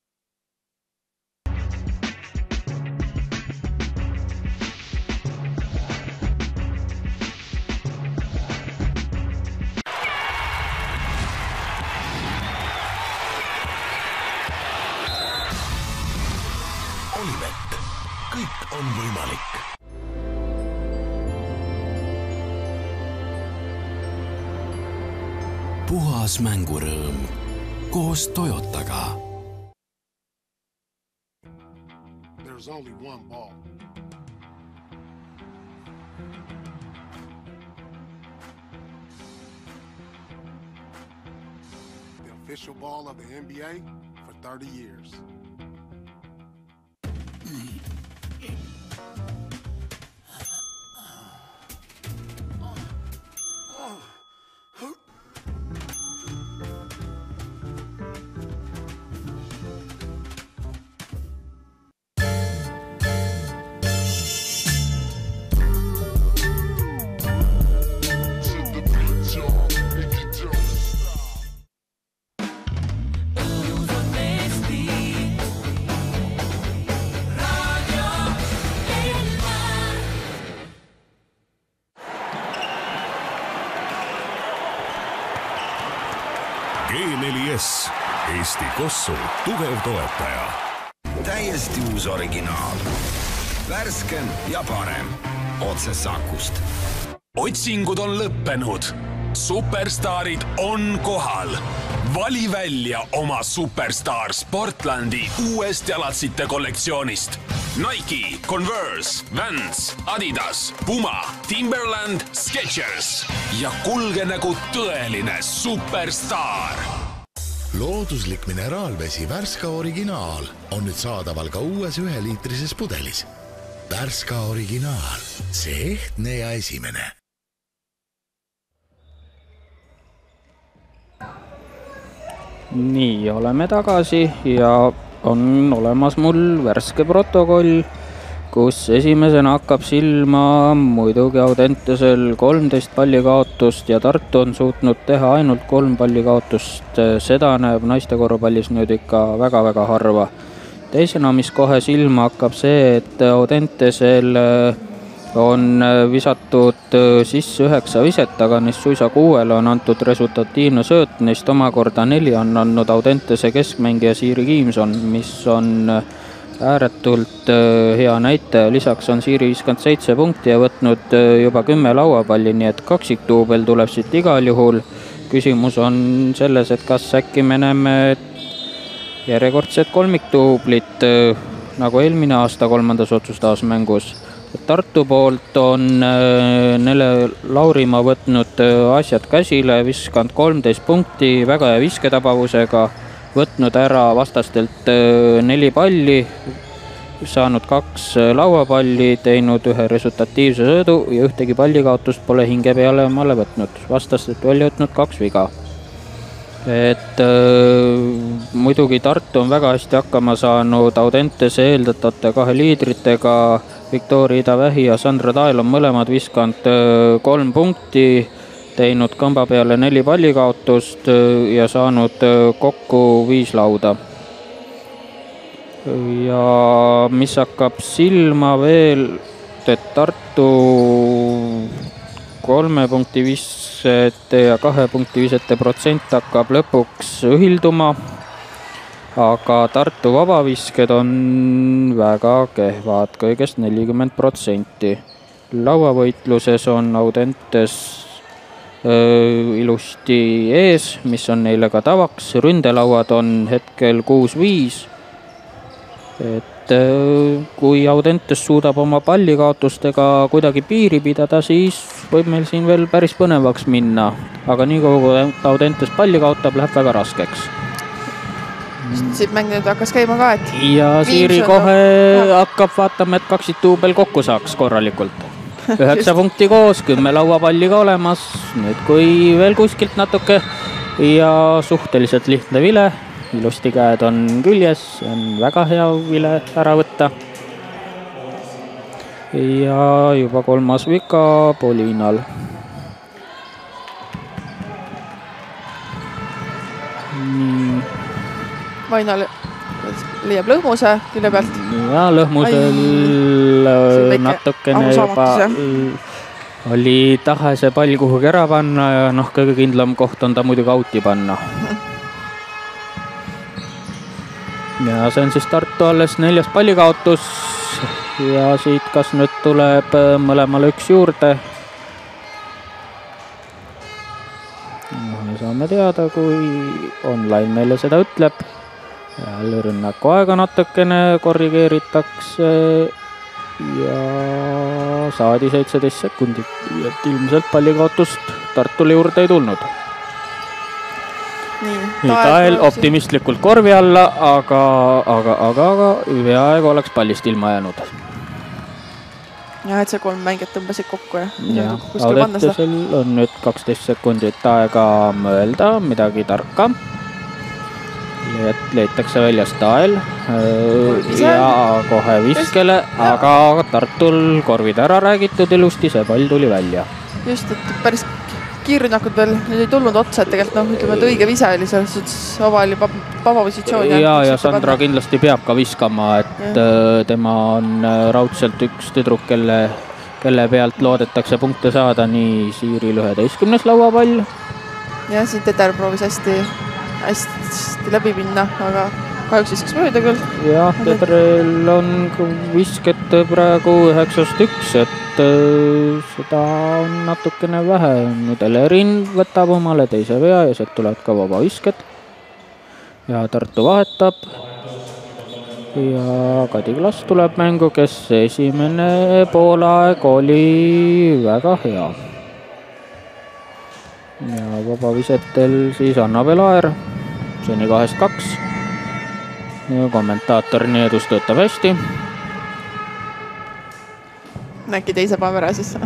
Olivett. Kõik on võimalik. Puhas mängurõõm koos Toyotaga. There's only one ball. The official ball of the N B A for thirty years. G neli S, Eesti Kossu tugev toetaja. Täiesti uus originaal. Värskem ja parem. Otse Sakust. Otsingud on lõppenud. Superstaarid on kohal. Vali välja oma Superstar Sportlandi uuest jalatsite kollektsioonist. Nike, Converse, Vans, Adidas, Puma, Timberland, Skechers ja kulge nagu tõeline superstaar. Looduslik mineraalvesi Värska originaal on nüüd saadaval ka uues üheliitrises pudelis. Värska originaal, see ehtne ja esimene. Nii, oleme tagasi ja on olemas mul värske protokoll, kus esimesena hakkab silma muidugi Audentesel kolmteist pallikaotust ja Tartu on suutnud teha ainult kolm pallikaotust. Seda näeb naiste korvpallis nüüd ikka väga-väga harva. Teisena, mis kohe silma hakkab see, et Audentesel on visatud sisse üheksa viset, aga neist suisa kuuele on antud resultatiivne sööt, neist omakorda neli on andnud Audentese keskmängija Siiri Kiimson, mis on ääretult hea näite. Lisaks on Siiri viiskümmend seitse punkti ja võtnud juba kümme lauapalli, nii et kaksiktuubel tuleb siit igal juhul. Küsimus on selles, et kas äkki me näeme järjekordset kolmiktuublit nagu eelmine aasta kolmandas otsustavusmängus. Tartu poolt on Nele Laurimaa võtnud asjad käsile, viiskümmend kolmteist punkti, väga hea visketabavusega, võtnud ära vastastelt neli palli, saanud kaks lauapalli, teinud ühe resultatiivse söödu ja ühtegi pallikaotust pole hinge peale omale võtnud. Vastastelt oli võtnud kaks viga. Et äh, muidugi Tartu on väga hästi hakkama saanud Audentese eeldatavate kahe liidritega. Viktoria Idavähi ja Sandra Tael on mõlemad viiskümmend kolm punkti, teinud kamba peale neli pallikaotust ja saanud kokku viis lauda. Ja mis hakkab silma veel, et Tartu kolme punkti viisete ja kahe punkti viisete protsent hakkab lõpuks ühilduma, aga Tartu vabavisked on väga kehvad, kõigest nelikümmend protsenti. Lauavõitluses on Audentes öö, ilusti ees, mis on neile ka tavaks. Ründelauad on hetkel kuus viis. Et öö, kui Audentes suudab oma pallikaotustega kuidagi piiri pidada, siis võib meil siin veel päris põnevaks minna. Aga nii kui Audentes palli kaotab, läheb väga raskeks. Siit mäng nüüd hakkas käima ka, et ja Siiri kohe hakkab vaatama, et kaksid tuubel kokku saaks korralikult. üheksa punkti koos, kümme lauapalli ka olemas. Nüüd kui veel kuskilt natuke ja suhteliselt lihtne vile. Ilusti käed on küljes, on väga hea vile ära võtta. Ja juba kolmas vika Polinal. Nii. Vainal leiab lõhmuse külje pealt. Ja lõhmusel Ai, natukene juba oli tahe see pall kuhugi ära panna ja noh, kõige kindlam koht on ta muidugi auti panna. Ja see on siis Tartu alles neljas pallikaotus ja siit kas nüüd tuleb mõlemale üks juurde. Saame teada, kui online meile seda ütleb. Jälle rünnaku aega natukene korrigeeritakse ja saadi seitseteist sekundit, et ilmselt pallikaotust Tartule juurde ei tulnud. Nii, Tael optimistlikult korvi alla, aga, aga, aga, aga peaaegu oleks pallist ilma jäänud. Ja, et see kolm mängijat tõmbasid kokku ja, ja Audetesel on nüüd kaksteist sekundit aega mõelda midagi tarka. Et leitakse välja Tael ja kohe viskele, aga Tartul korvid ära räägitud ilusti, see pall tuli välja. Just, et päris kiirrünnakud veel ei tulnud otsa, et tegelikult noh, ütleme, et õige vise oli selles suhtes vaba oli vaba positsioon. Ja, ja Sandra panna. Kindlasti peab ka viskama, et ja. Tema on raudselt üks tüdruk, kelle, kelle pealt loodetakse punkte saada, nii Siiril üheteistkümnes lauapall. Ja siin Teter proovis hästi, hästi läbi minna, aga kahjuks viskas mööda küll. Ja, Teteril on visket praegu üheksast üks, et seda on natukene vähe. Nüüd Elerin võtab omale teise vea ja sealt tulevad ka vaba visked. Ja Tartu vahetab. Ja Kadi Klas tuleb mängu, kes esimene poolaeg oli väga hea. Ja vaba visetel siis Annabel Aer, seni kahest kaks. Ja kommentaator Needus töötab hästi. Äkki teise päev ära siis.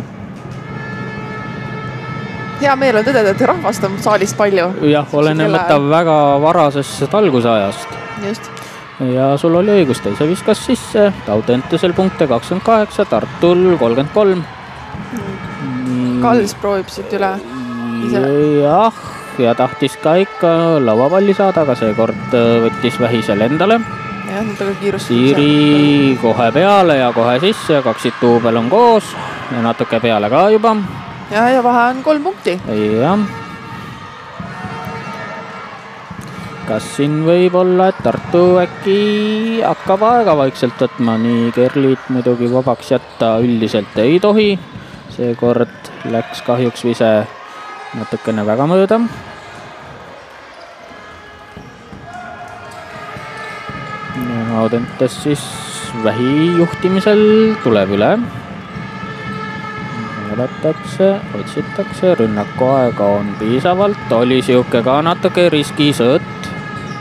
Hea meel on tõdeda, et rahvast on saalist palju. Jah, olenemata väga varasest algusajast. Just. Ja sul oli õigus, teise viskas sisse. Audentesel punkte kakskümmend kaheksa, Tartul kolmkümmend kolm. Kals proovib siit üle. Ise. Jah, ja tahtis ka ikka lauapalli saada, aga seekord võttis vähisel endale. Ja, Siiri kohe peale ja kohe sisse ja kaksid tuubel on koos ja natuke peale ka juba. Ja, ja vahe on kolm punkti. Ja. Kas siin võib olla, et Tartu äkki hakkab aega vaikselt võtma, nii Kerlit muidugi vabaks jätta üldiselt ei tohi. Seekord läks kahjuks vise natukene väga mööda. Audentes siis vähi juhtimisel tuleb üle. Vaadatakse, otsitakse, rünnaku aega on piisavalt, oli siuke ka natuke riskisõõt.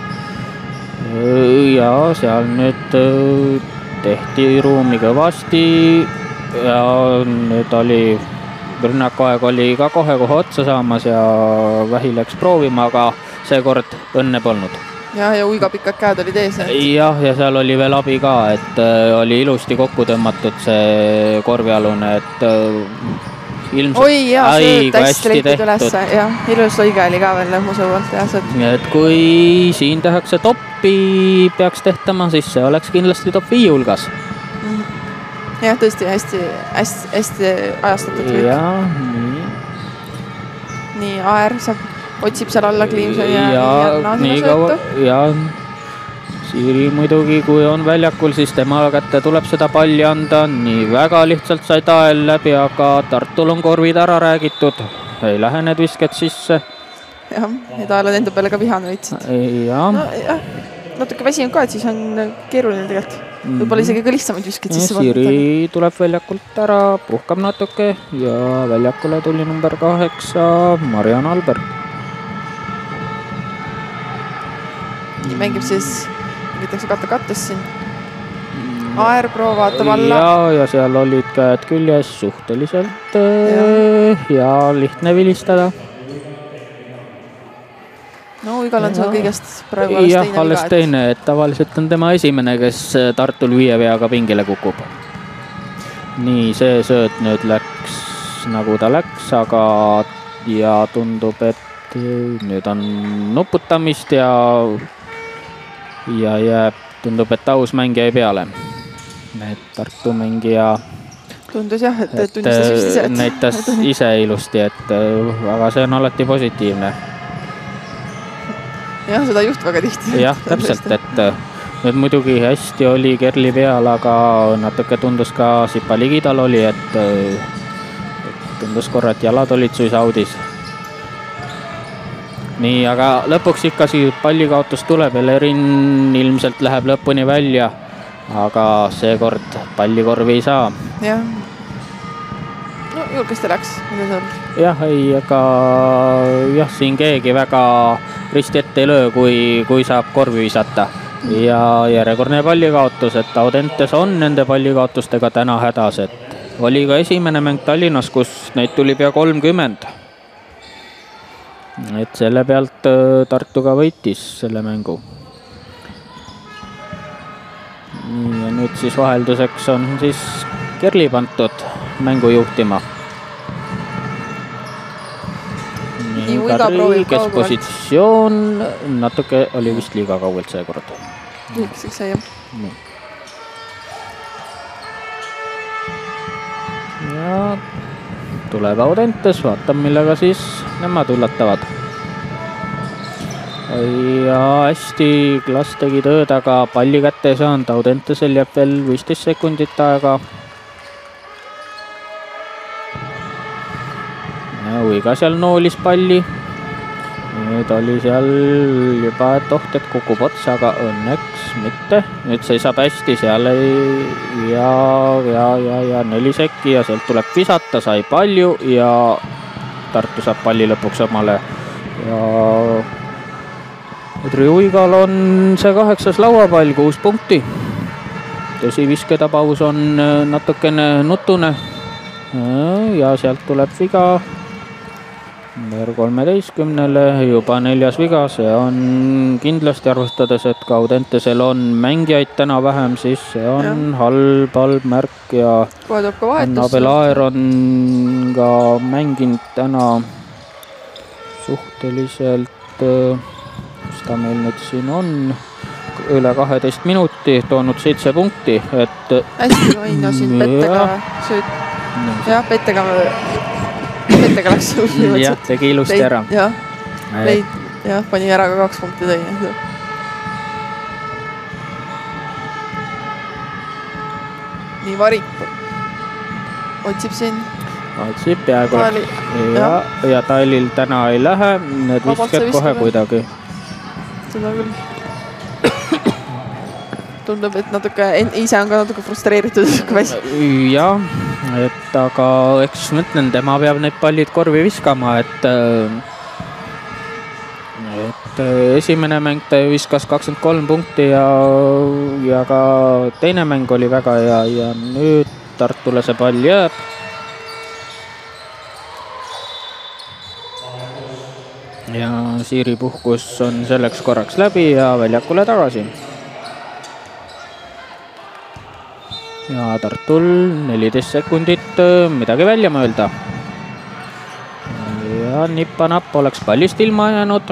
Ja seal nüüd tehti ruumi kõvasti ja nüüd oli, rünnaku aeg oli ka kohe kohe otsa saamas ja vähi läks proovima, aga seekord õnne polnud. Ja, ja uiga pikad käed olid ees. Jah, ja seal oli veel abi ka, et äh, oli ilusti kokku tõmmatud see korvialune, et äh, ilmselt Oi, jaa, see hästi leitud üles. Ja, ilus lõige oli ka veel lõhmuse poolt. Ja, see... et kui siin tehakse toppi peaks tehtama, siis see oleks kindlasti top viie hulgas. Mm-hmm. Jah, tõesti hästi, hästi, hästi ajastatud. Ja, nii. Nii, Aer saab otsib seal alla Kliimson ja, ja, ja nii kaua. Ja Siiri muidugi, kui on väljakul, siis tema kätte tuleb seda palli anda. Nii väga lihtsalt sai Tael läbi, aga Tartul on korvid ära räägitud. Ei lähe need visked sisse. Jah, ja Tael on enda peale ka vihane võtsid. Ja. No, jah, natuke väsinud ka, et siis on keeruline tegelikult. Võib-olla isegi ka lihtsamaid visked sisse. Siiri tuleb väljakult ära, puhkab natuke ja väljakule tuli number kaheksa Mariann Albert. Mängib siis, mingitakse katte kattes siin. Aerpro vaatab alla. ja, ja seal olid käed küljes suhteliselt ja, ja lihtne vilistada. No Uigal on seal kõigest praegu alles jah, teine. alles teine, et tavaliselt on tema esimene, kes Tartul viie veaga pingile kukub. Nii, see sööt nüüd läks nagu ta läks, aga ja tundub, et nüüd on nuputamist ja ja jääb, tundub, et aus mäng jäi peale. Et Tartu mängija tundus jah, et, et tunnistas just ise. Et näitas ise ilusti, et aga see on alati positiivne. jah, seda juht väga tihti. jah, täpselt, et nüüd muidugi hästi oli Kerli peal, aga natuke tundus ka Sipa ligidal oli, et, et tundus korra, et jalad olid suisa audis. Nii, aga lõpuks ikkasi pallikaotus tuleb, Elerin ilmselt läheb lõpuni välja, aga seekord pallikorvi ei saa. jah, no julgesti läks. jah, ei, aga jah, siin keegi väga risti ette ei löö, kui, kui saab korvi visata. Ja järjekordne pallikaotus, et Audentes on nende pallikaotustega täna hädas, et oli ka esimene mäng Tallinnas, kus neid tuli pea kolmkümmend. Et selle pealt Tartu ka võitis selle mängu. Nii, ja nüüd siis vahelduseks on siis Kerli pandud mängu juhtima. Nii, Kadri keskpositsioon natuke oli vist liiga kaugelt seekord. Liikseks sai jah. Ja tuleb Audentes, vaatab millega siis nemad üllatavad. Ja hästi Klas tegi tööd, aga palli kätte ei saanud. Audentesel jääb veel viisteist sekundit aega. Ja Uiga seal noolis palli. Nüüd oli seal juba toht, et kukub otsa, aga õnneks mitte. Nüüd seisab hästi seal ei, ja, ja, ja, ja neli sekki ja sealt tuleb visata, sai palju ja Tartu saab palli lõpuks omale. Ja Udri Uigal on see kaheksas lauapall, kuus punkti. Tõsi, visketapaus on natukene nutune ja sealt tuleb viga. Number kolmeteistkümnele juba neljas viga, see on kindlasti arvestades, et ka Audentesel on mängijaid täna vähem, siis see on ja. halb, halb märk ja Annabel Aer on ka mänginud täna suhteliselt, mis ta meil nüüd siin on, üle kaheteist minuti, toonud seitse punkti, et hästi Vaino siin Pettega sööd, jah, Pettega Pettega läks jah, tegi ilusti ära. jah, leid, jah, pani ära ka kaks punkti tõi. Nii, Varik otsib siin. Otsib peaaegu. Ja, ja Talil täna ei lähe, need visked kohe kuidagi. Seda küll. Tundub, et natuke, ise on ka natuke frustreeritud. Jah, et aga eks mõtlen, tema peab need pallid korvi viskama, et et esimene mäng ta viskas kakskümmend kolm punkti ja, ja ka teine mäng oli väga hea ja nüüd Tartule see pall jääb. Ja Siiri puhkus on selleks korraks läbi ja väljakule tagasi. Ja Tartul neliteist sekundit midagi välja mõelda. Ja nippa-napp oleks pallist ilma jäänud.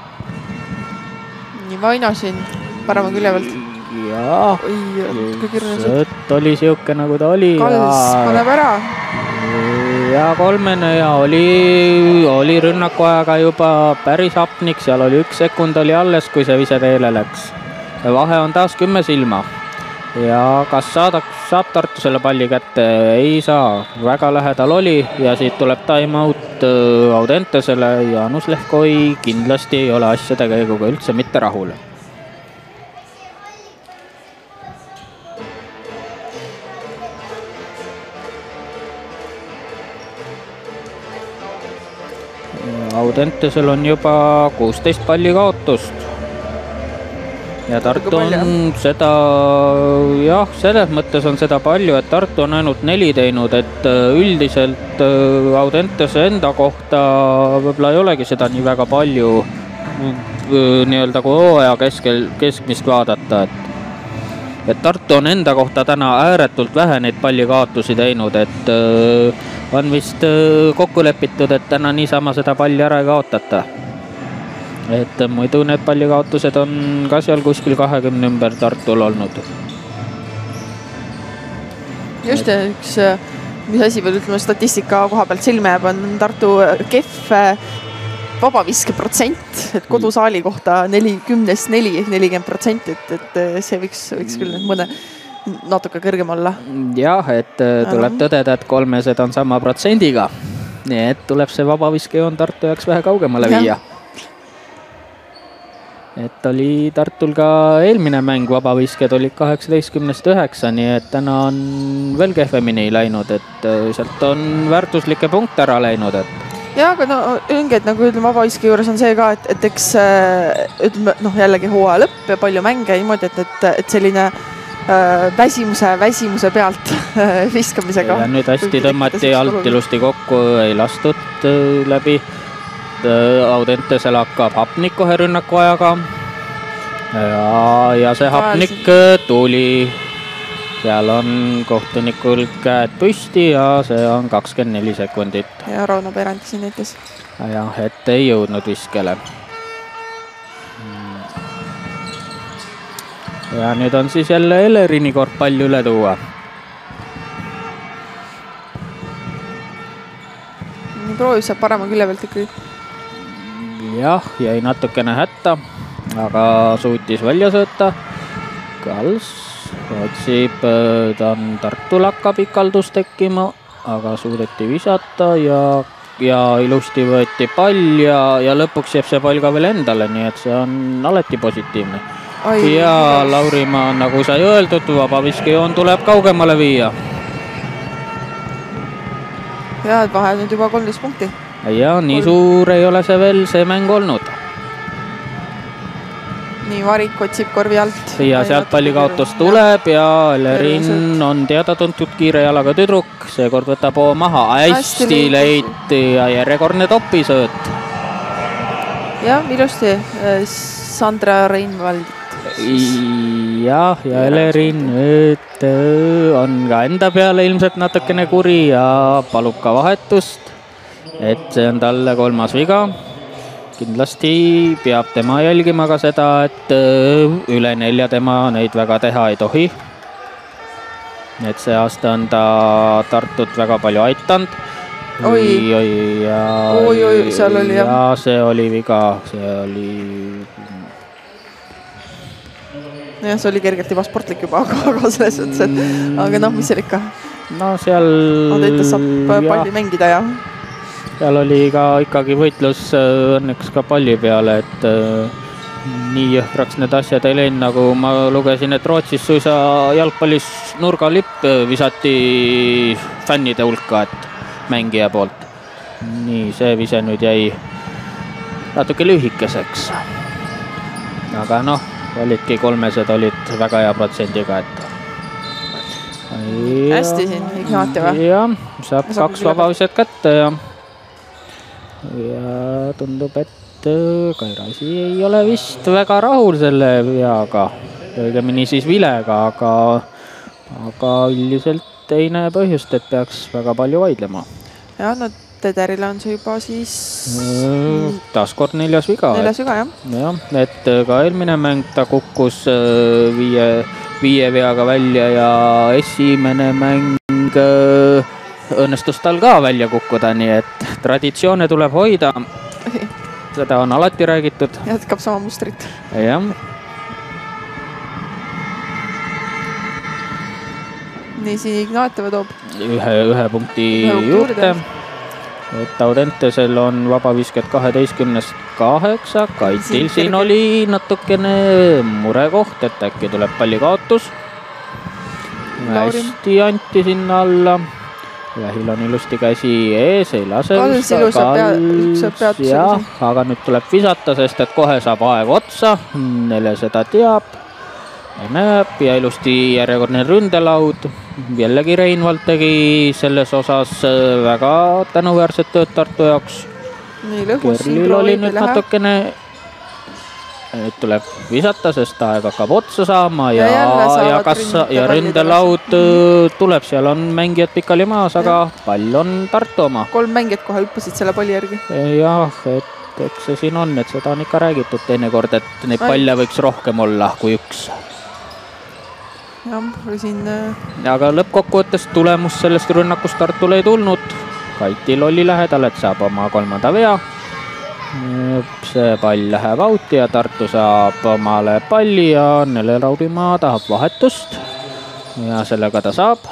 Nii, Vaino siin parema külje pealt. Ja sööt oli siuke nagu ta oli. Kals paneb ära. Ja kolmene ja oli, oli rünnaku ajaga juba päris hapnik. Seal oli üks sekund oli alles, kui see vise teele läks. Vahe on taas kümme silma. Ja kas saada, saab Tartu selle palli kätte? Ei saa, väga lähedal oli ja siit tuleb time out Audentesele. Jaanus Lehkoi kindlasti ei ole asjade käiguga üldse mitte rahul. Audentesel on juba kuusteist palli kaotust. ja Tartu on seda, jah, selles mõttes on seda palju, et Tartu on ainult neli teinud, et üldiselt Audentese enda kohta võib-olla ei olegi seda nii väga palju nii-öelda kui hooaja keskel, keskmist vaadata, et et Tartu on enda kohta täna ääretult vähe neid pallikaotusi teinud, et on vist kokku lepitud, et täna niisama seda palli ära ei kaotata. Et muidu need pallikaotused on ka seal kuskil kahekümne ümber Tartul olnud. Just, üks, mis asi veel ütleme statistika koha pealt silme jääb, on Tartu kehv vabaviske protsent, et kodusaali kohta nelikümnest neli ehk nelikümmend protsenti, et, et see võiks, võiks küll mõne natuke kõrgem olla. Jah, et tuleb tõdeda, et kolmesed on sama protsendiga. Nii et tuleb see vabaviske joon Tartu jaoks vähe kaugemale viia. Et oli Tartul ka eelmine mäng, vabavisked olid kaheksateistkümnest üheksa, nii et täna on veel kehvemini läinud, et sealt on väärtuslikke punkte ära läinud, et ja, aga no õnge, et nagu ütleme, vabaviske juures on see ka, et, et eks ütleme, noh jällegi hooaja lõpp ja palju mänge niimoodi, et, et, et selline äh, väsimuse, väsimuse pealt viskamisega. Ja nüüd hästi tõmmati alt ilusti kokku, ei lastud läbi. Audentesel hakkab Hapnik kohe rünnaku ajaga. Ja, ja see Hapnik tuli. Seal on kohtunikul käed püsti ja see on kakskümmend neli sekundit. Ja Rauno Perandi siin näitas. Jah, et ei jõudnud viskele. Ja nüüd on siis jälle Elerini kord pall üle tuua. Nii proovis saab parema külje pealt ikkagi. Jah, jäi natukene hätta, aga suutis välja sööta. Kals otsib, ta on Tartul hakkab ikaldus tekkima, aga suudeti visata ja, ja ilusti võeti pall ja, ja lõpuks jääb see pall ka veel endale, nii et see on alati positiivne. Ai, ja jah. Laurimaa, nagu sai öeldud, vabaviskejoon tuleb kaugemale viia. Ja, et vahe nüüd juba kolmteist punkti. Ja nii Kolm. Suur ei ole see veel see mäng olnud. Nii Varik otsib korvi alt. Ja sealt pallikaotus tuleb ja Elerin on teada-tuntud kiire jalaga tüdruk. Seekord võtab oo maha. Hästi, Hästi leiti ja järjekordne topisööt. Ja, ilusti Sandra Reinvaldit. Ja, ja Elerin nüüd on ka enda peale ilmselt natukene kuri ja palub ka vahetust. Et see on talle kolmas viga. Kindlasti peab tema jälgima ka seda, et üle nelja tema neid väga teha ei tohi. Et see aasta on ta Tartut väga palju aitanud. Oi, oi, ja, oi, oi, seal oli jah. Ja see oli viga, see oli... Ja see oli kergelt juba sportlik juba, aga selles mõttes, et aga noh, mis seal ikka? No seal... Audentes saab palli mängida ja... Seal oli ka ikkagi võitlus õnneks ka palli peale, et nii jõhkraks need asjad ei läinud, nagu ma lugesin, et Rootsis suisa jalgpallis nurgalipp visati fännide hulka, et mängija poolt. Nii, see vise nüüd jäi natuke lühikeseks. Aga noh, olidki kolmesed olid väga hea protsendiga, et... Ja, hästi siin, Ignatjeva. Ja, saab kaks vabaviset kätte ja... Ja tundub, et Kairasi ei ole vist väga rahul selle veaga, õigemini siis vilega, aga, aga üldiselt ei näe põhjust, et peaks väga palju vaidlema. Ja, no Tederile on see juba siis... Taaskord neljas viga. Neljas viga, jah. Jah, et ka eelmine mäng ta kukkus viie, viie veaga välja ja esimene mäng... õnnestus tal ka välja kukkuda, nii et traditsioone tuleb hoida. Seda on alati räägitud. Jätkab sama mustrit. Jah. Nii, siin Ignatjeva toob. Ühe, ühe punkti ühe juurde. Et Audentesel on vabavisked kaheteistkümnest kaheksa. Kaitil siin oli natukene murekoht, et äkki tuleb pallikaotus. Hästi anti sinna alla. Vähil on ilusti käsi ees, ei lase Kals ilusab pead jah, aga nüüd tuleb visata, sest et kohe saab aeg otsa, Nele seda teab ja näeb ja ilusti järjekordne ründelaud. Jällegi Reinvald tegi selles osas väga tänuväärset tööd Tartu jaoks. Kerlil oli nüüd natukene, nüüd tuleb visata, sest aeg hakkab otsa saama ja, ja, ja, kas, ja ründelaud tuleb, seal on mängijad pikali maas, aga pall on Tartu oma. Kolm mängijad kohe hüppasid selle palli järgi. Jah, et eks see siin on, et seda on ikka räägitud teinekord, et neid palle võiks rohkem olla kui üks. Jah, või siin... Aga lõppkokkuvõttes tulemus sellest rünnakust Tartule ei tulnud. Kaitil oli lähedal, et saab oma kolmanda vea. See pall läheb auti ja Tartu saab omale palli ja Nele Raudimaa tahab vahetust ja sellega ta saab.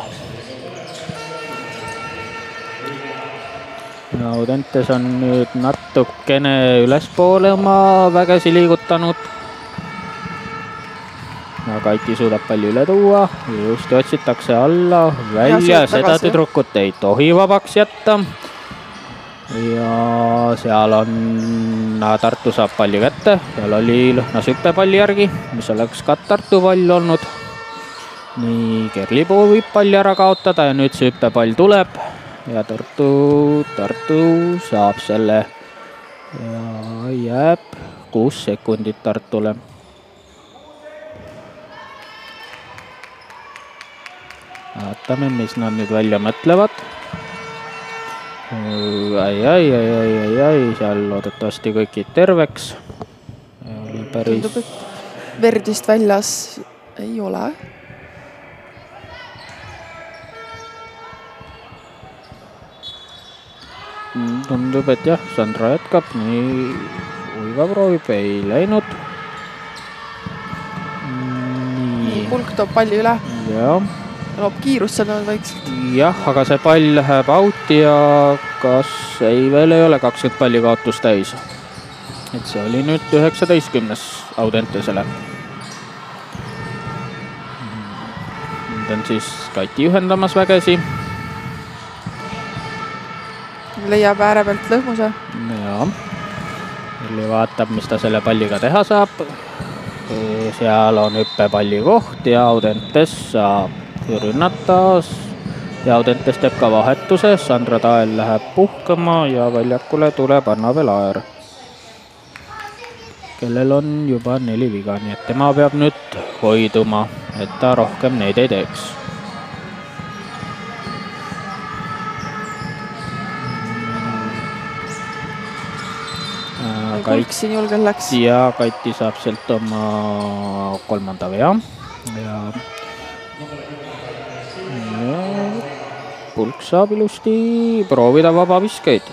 Audentes on nüüd natukene ülespoole oma vägesi liigutanud. Kaiti suudab palli üle tuua, just otsitakse alla, välja, seda tüdrukut ei tohi vabaks jätta. Ja seal on, Tartu saab palli kätte, seal oli lõhnas hüppe palli järgi, mis oleks ka Tartu pall olnud. Nii, Kerli võib palli ära kaotada ja nüüd see hüppe pall tuleb ja Tartu, Tartu saab selle ja jääb kuus sekundit Tartule. Vaatame, mis nad nüüd välja mõtlevad. Ai, ai, ai, ai, ai, ai, seal loodetavasti kõikid terveks. Päris... Tundub, et verdist väljas ei ole. Tundub, et jah, Sandra jätkab, nii Uiva proovib, ei läinud. Nii, pulk toob palli üle. Jah. Loob kiirust seal on vaikselt. Jah, aga see pall läheb auti ja kas ei, veel ei ole kakskümmend palli kaotus täis. Et see oli nüüd üheksateistkümnes Audentesele. Nüüd on siis Kati ühendamas vägesi. Leiab ääre pealt lõhmuse. Jaa. Eli vaatab, mis ta selle palliga teha saab. Seal on hüppe palli koht ja Audentes saab rünnata ja Audentes teeb ka vahetuse, Sandra Tael läheb puhkama ja väljakule tuleb Anna Velaer, kellel on juba neli viga, nii et tema peab nüüd hoiduma, et ta rohkem neid ei teeks. Kulk siin julgel läks. Ja Kati saab sealt oma kolmanda vea ja Pulk saab ilusti proovida vabaviskeid.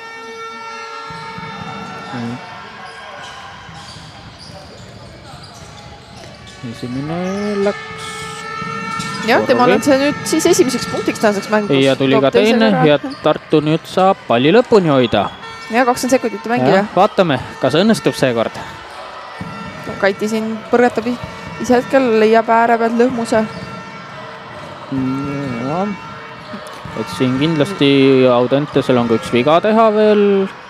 Esimene läks. Jah, temal on see nüüd siis esimeseks punktiks tänaseks mängus. Ja tuli ka teine ja Tartu nüüd saab palli lõpuni hoida. Ja kakskümmend sekundit mängida. Vaatame, kas õnnestub seekord. Kati siin põrgatab ise hetkel, leiab ääre pealt lõhmuse. Ja. Et siin kindlasti Audentesel on ka üks viga teha veel.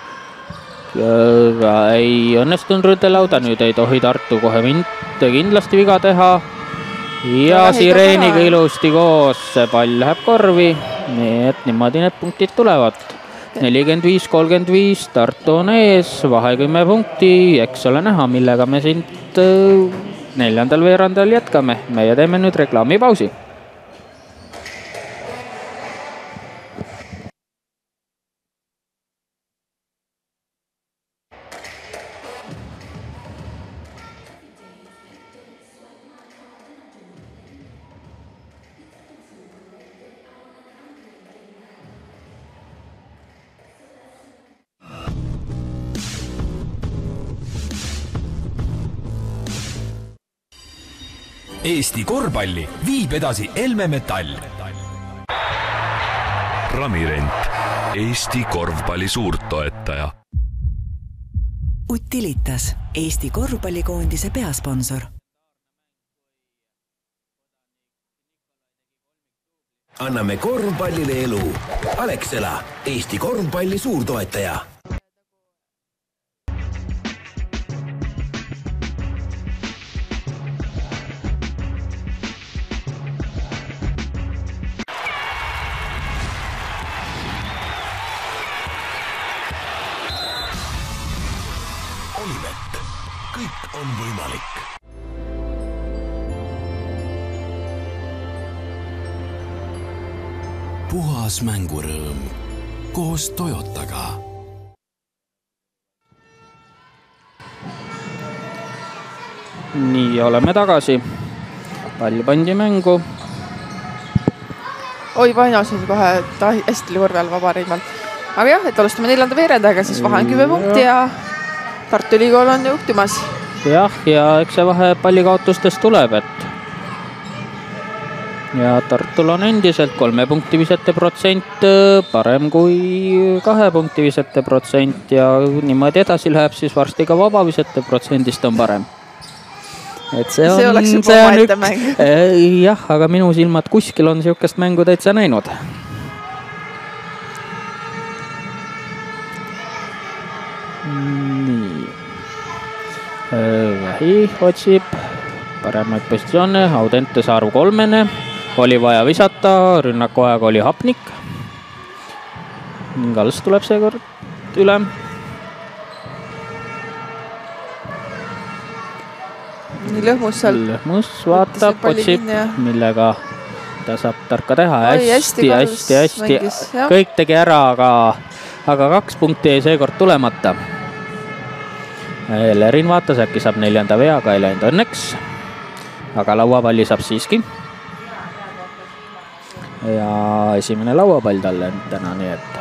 Ja ei õnnestunud rüdelauda, nüüd ei tohi Tartu kohe mitte kindlasti viga teha. Ja sireeniga ilusti koos, see pall läheb korvi. Nii et niimoodi need punktid tulevad. nelikümmend viis kolmkümmend viis, Tartu on ees, vahe kümme punkti, eks ole näha, millega me siin neljandal veerandal jätkame. Meie teeme nüüd reklaamipausi. Eesti korvpalli viib edasi Elme Metall. Ramirent, Eesti korvpalli suurtoetaja. Utilitas, Eesti korvpallikoondise peasponsor. anname korvpallile elu. Alexela, Eesti korvpalli suurtoetaja. Olivett. Kõik on võimalik. Puhas mängurõõm koos Toyotaga. Nii, oleme tagasi. Pall pandi mängu. Oi, Vainasin kohe, ta hästi oli korvi all vaba Reimalt. Aga jah, et alustame neljanda veerendajaga, siis vahe on kümme punkti ja Tartu Ülikool on juhtimas. Jah, ja eks see vahe pallikaotustest tuleb, et ja Tartul on endiselt kolme punkti visete protsent parem kui kahe punkti visete protsent ja niimoodi edasi läheb, siis varsti ka vaba visete protsendist on parem. Et see, see on, oleks juba see on vaete üks, mäng. Jah, aga minu silmad kuskil on siukest mängu täitsa näinud. Nii. Vähi otsib paremaid positsioone, Audente Saaru kolmene. Oli vaja visata, rünnaku aeg oli hapnik. Gals tuleb seekord üle. Nii Lõhmus seal. Lõhmus vaatab, otsib, millega ta saab tarka teha. Oi, hästi, hästi, hästi. Mängis, kõik tegi ära, aga, aga kaks punkti jäi seekord tulemata. Lerin vaatas, äkki saab neljanda veaga, ei läinud õnneks. Aga lauapalli saab siiski. Ja esimene lauapall talle täna, nii et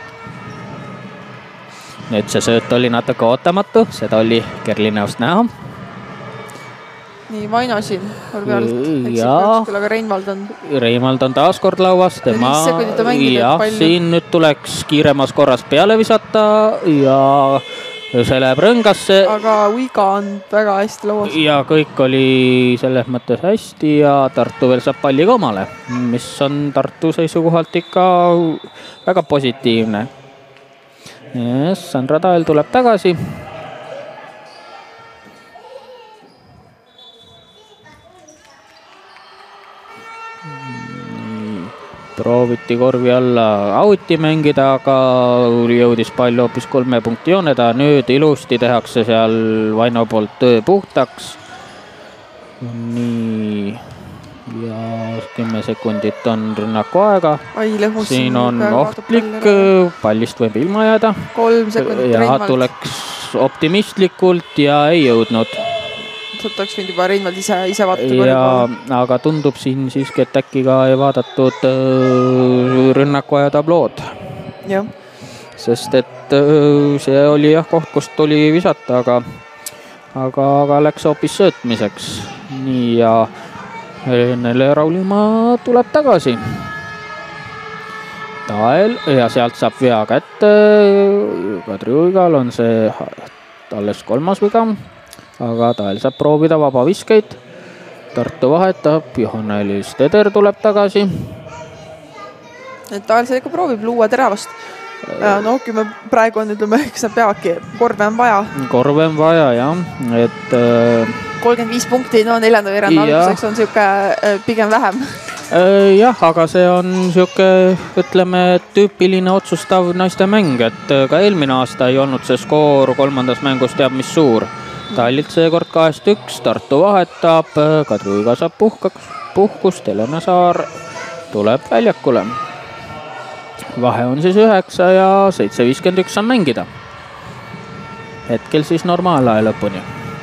nüüd see sööt oli natuke ootamatu, seda oli Kerlineost näha. Nii, Vainasin korvi alt. Ja aga Reinvald on... Reinvald on taas kord lauas. Tema, ja siin nüüd tuleks kiiremas korras peale visata ja see läheb rõngasse. Aga Uiga on väga hästi lauas. Ja kõik oli selles mõttes hästi ja Tartu veel saab palli ka omale, mis on Tartu seisukohalt ikka väga positiivne. Yes, Sandra Tael tuleb tagasi. Prooviti korvi alla auti mängida, aga jõudis pall hoopis kolme punkti jooneda. Nüüd ilusti tehakse seal Vaino poolt töö puhtaks. Nii. Ja kümme sekundit on rünnaku aega. Ai, Lõhmus siin on ohtlik, pallist võib ilma jääda. Kolm sekundit ja Reinvald. Tuleks optimistlikult ja ei jõudnud. Sealt oleks võinud juba Reinvald ise, ise vaadata. Ja, aga tundub siin siiski, et äkki ka ei vaadatud äh, rünnaku aja tablood. Jah. Sest et äh, see oli jah koht, kust tuli visata, aga, aga, aga läks hoopis söötmiseks. Nii ja Nele Raulimaa tuleb tagasi. Tael ja sealt saab vea kätte. Kadri Uigal on see alles kolmas viga. Aga Tael saab proovida vaba viskeid. Tartu vahetab, Johanna-Elis Teder tuleb tagasi. Tael see ikka proovib luua teravast. No, kui me praegu on, ütleme, eks nad peavadki, korve on vaja. Korve on vaja, jah. Et, kolmkümmend viis punkti, no neljanda veerand alguseks on siuke pigem vähem. Jah, aga see on siuke, ütleme, tüüpiline otsustav naiste mäng, et ka eelmine aasta ei olnud see skoor kolmandas mängus teab mis suur. Tallilt seekord kahest üks, Tartu vahetab, Kadri Uiga saab puhkaks, puhkust, Helena Saar tuleb väljakule. Vahe on siis üheksa ja seitse viiskümmend üks on mängida. Hetkel siis normaalaja lõpuni.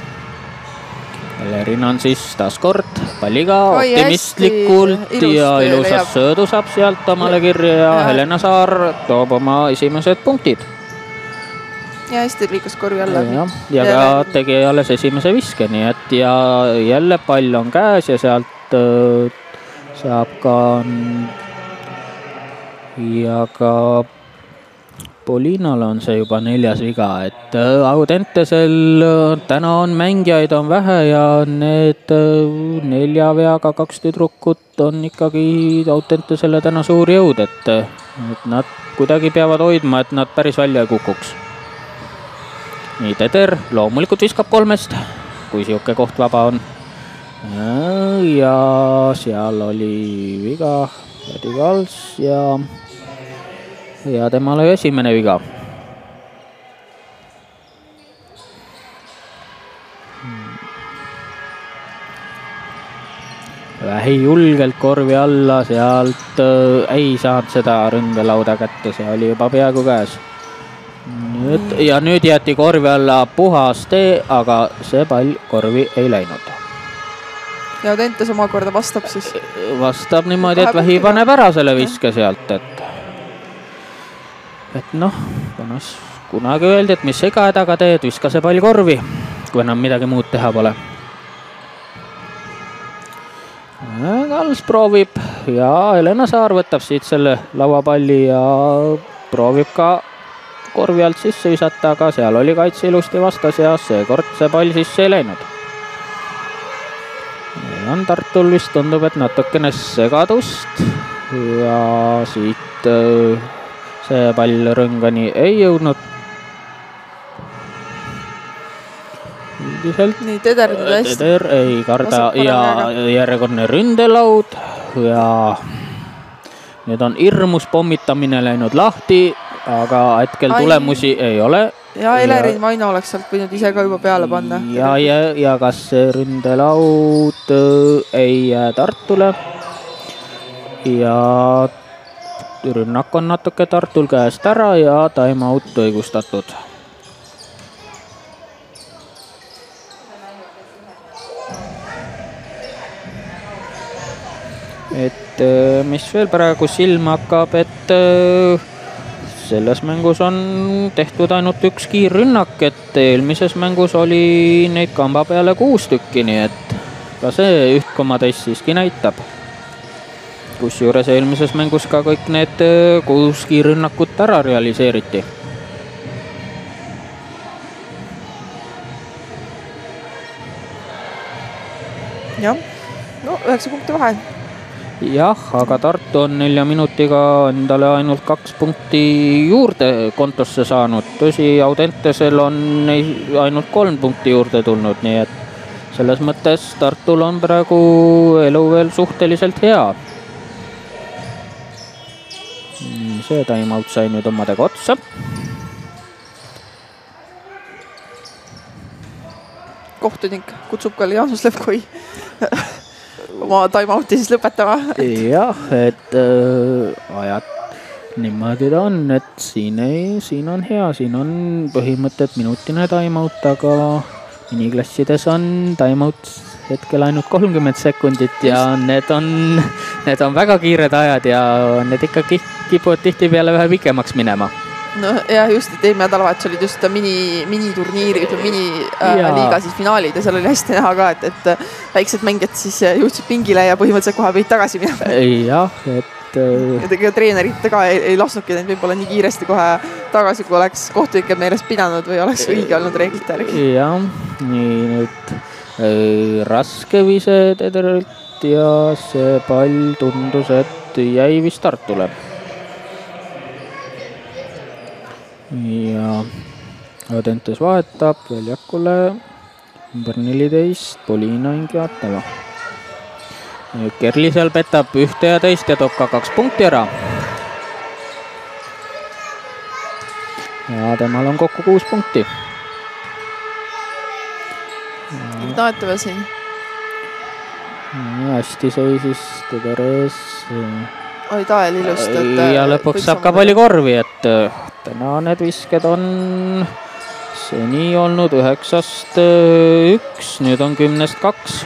Lerin on siis taas kord palliga Oi, optimistlikult hästi, ja ilusti ilusas leiab. söödu saab sealt omale kirja ja, ja Helena Saar toob oma esimesed punktid. Ja hästi liikus korvi alla. Ja, ja ka tegi alles esimese viske, nii et ja jälle pall on käes ja sealt äh, saab ka ja ka Polinal on see juba neljas viga, et Audentesel täna on mängijaid on vähe ja need nelja veaga kaks tüdrukut on ikkagi Audentesele täna suur jõud, et, et nad kuidagi peavad hoidma, et nad päris välja ei kukuks. Nii Teder loomulikult viskab kolmest, kui siuke koht vaba on. Ja seal oli viga Edi Kals ja ja temal oli esimene viga. Vähi julgelt korvi alla, sealt äh, ei saanud seda ründelauda kätte, see oli juba peaaegu käes. Nüüd, ja nüüd jäeti korvi alla puhas tee, aga see pall korvi ei läinud. Ja Audentes omakorda vastab siis? Vastab niimoodi, et Vähi paneb ära selle viske sealt, et et noh, kunagi öeldi, et mis ega hädaga teed, viska see pall korvi, kui enam midagi muud teha pole. Kals proovib ja Helena Saar võtab siit selle lauapalli ja proovib ka korvi alt sisse visata, aga seal oli kaitse ilusti vastas ja seekord see pall sisse ei läinud. Ja Tartul vist tundub, et natukene segadust ja siit see pall rõngani ei jõudnud. Üldiselt nii Teder, Teder ei karda ja järjekordne ründelaud ja nüüd on hirmus pommitamine läinud lahti, aga hetkel Ai. tulemusi ei ole. Ja Elerin Vaino oleks sealt võinud ise ka juba peale panna. Ja, ja, ja kas see ründelaud ei jää Tartule ja rünnak on natuke Tartul käest ära ja time out õigustatud. Et mis veel praegu silma hakkab, et selles mängus on tehtud ainult üks kiirrünnak, et eelmises mängus oli neid kamba peale kuus tükki, nii et ka see üht koma teist siiski näitab. Kus juures eelmises mängus ka kõik need kuus kiirrünnakut ära realiseeriti. Jah, no üheksa punkti vahe. Jah, aga Tartu on nelja minutiga endale ainult kaks punkti juurde kontosse saanud. Tõsi, Audentesel on ainult kolm punkti juurde tulnud, nii et selles mõttes Tartul on praegu elu veel suhteliselt hea. See time out sai nüüd omadega otsa. Kohtunik kutsub ka Jaanuslev kui oma time out'i siis lõpetama. Jah, et äh, ajad niimoodi ta on, et siin, ei, siin on hea, siin on põhimõtted minutine time out, aga miniklassides on time out hetkel ainult kolmkümmend sekundit ja need on, need on väga kiired ajad ja need ikka kipuvad tihti peale vähe pikemaks minema. No ja just, et eelmine nädalavahetus olid just mini, miniturniiri, ütleme mini-liiga äh, siis finaalid ja seal oli hästi näha ka, et, et väiksed mängijad siis jõudsid pingile ja põhimõtteliselt kohe võid tagasi minema. Jah, et ja tegelikult treenerid ka ei, ei lasknudki neid võib-olla nii kiiresti kohe tagasi, kui oleks kohtuike meelest pidanud või oleks õige olnud reeglite järgi. Jah, nii nüüd äh, raske vise Tederilt ja see pall tundus, et jäi vist Tartule. Ja Audentes vahetab väljakule number neliteist Polina Ingiateva. Kerli seal petab ühte ja teist ja toob ka kaks punkti ära. Ja temal on kokku kuus punkti. Ignaateva siin. Ja hästi seisis Tederes. Oi Tael ilust, et ja lõpuks saab ka palju korvi, et täna need visked on seni olnud üheksast üks, nüüd on kümnest kaks.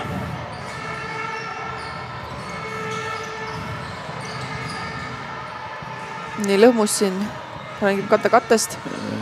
Nii lõhmus siin, mängib katte kattest.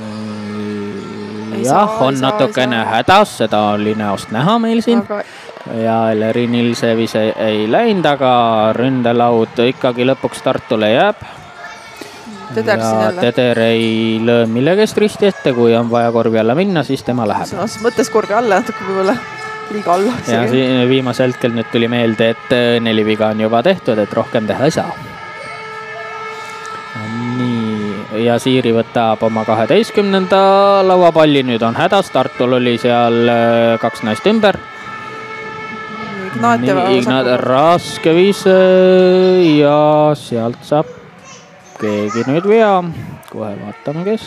Jah, on natukene hädas, seda oli näost näha meil siin. Aga ja Elerinil see vise ei läinud, aga ründelaud ikkagi lõpuks Tartule jääb. Teder siin ja jälle. Teder ei löö millegest risti ette, kui on vaja korvi alla minna, siis tema läheb. No, siis mõttes korvi alla natuke võib-olla liiga alla. Ja viimase hetkel nüüd tuli meelde, et neli viga on juba tehtud, et rohkem teha ei saa. Nii, ja Siiri võtab oma kaheteistkümnenda lauapalli, nüüd on hädas, Tartul oli seal kaks naist ümber. Ignaat raske viis ja sealt saab keegi nüüd vea. Kohe vaatame, kes.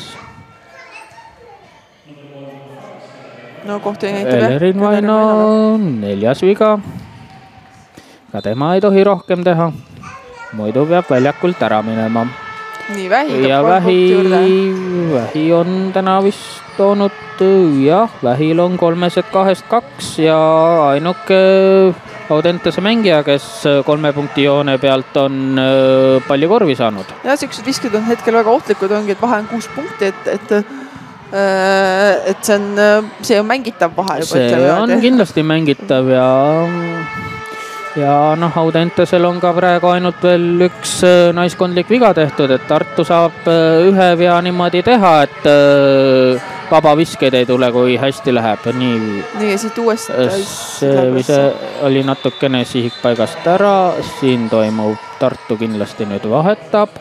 No kohtu ei näitab. Elerin Vaino, neljas viga. Ka tema ei tohi rohkem teha. Muidu peab väljakult ära minema. Nii, vähi. Ja vähi, vähi on täna vist toonud, jah, vähil on kolmesed kahest kaks ja ainuke Audentese mängija, kes kolme punkti joone pealt on palju korvi saanud. Ja sellised viskid on hetkel väga ohtlikud, ongi, et vahe on kuus punkti, et, et et see on, see on mängitav vahe juba. See on kindlasti mängitav ja ja noh, Audentesel on ka praegu ainult veel üks naiskondlik viga tehtud, et Tartu saab ühe vea niimoodi teha, et vabaviskeid ei tule, kui hästi läheb. Nii, nii ja siit uuesti. See vise oli natukene sihikpaigast ära, siin toimub Tartu kindlasti nüüd vahetab.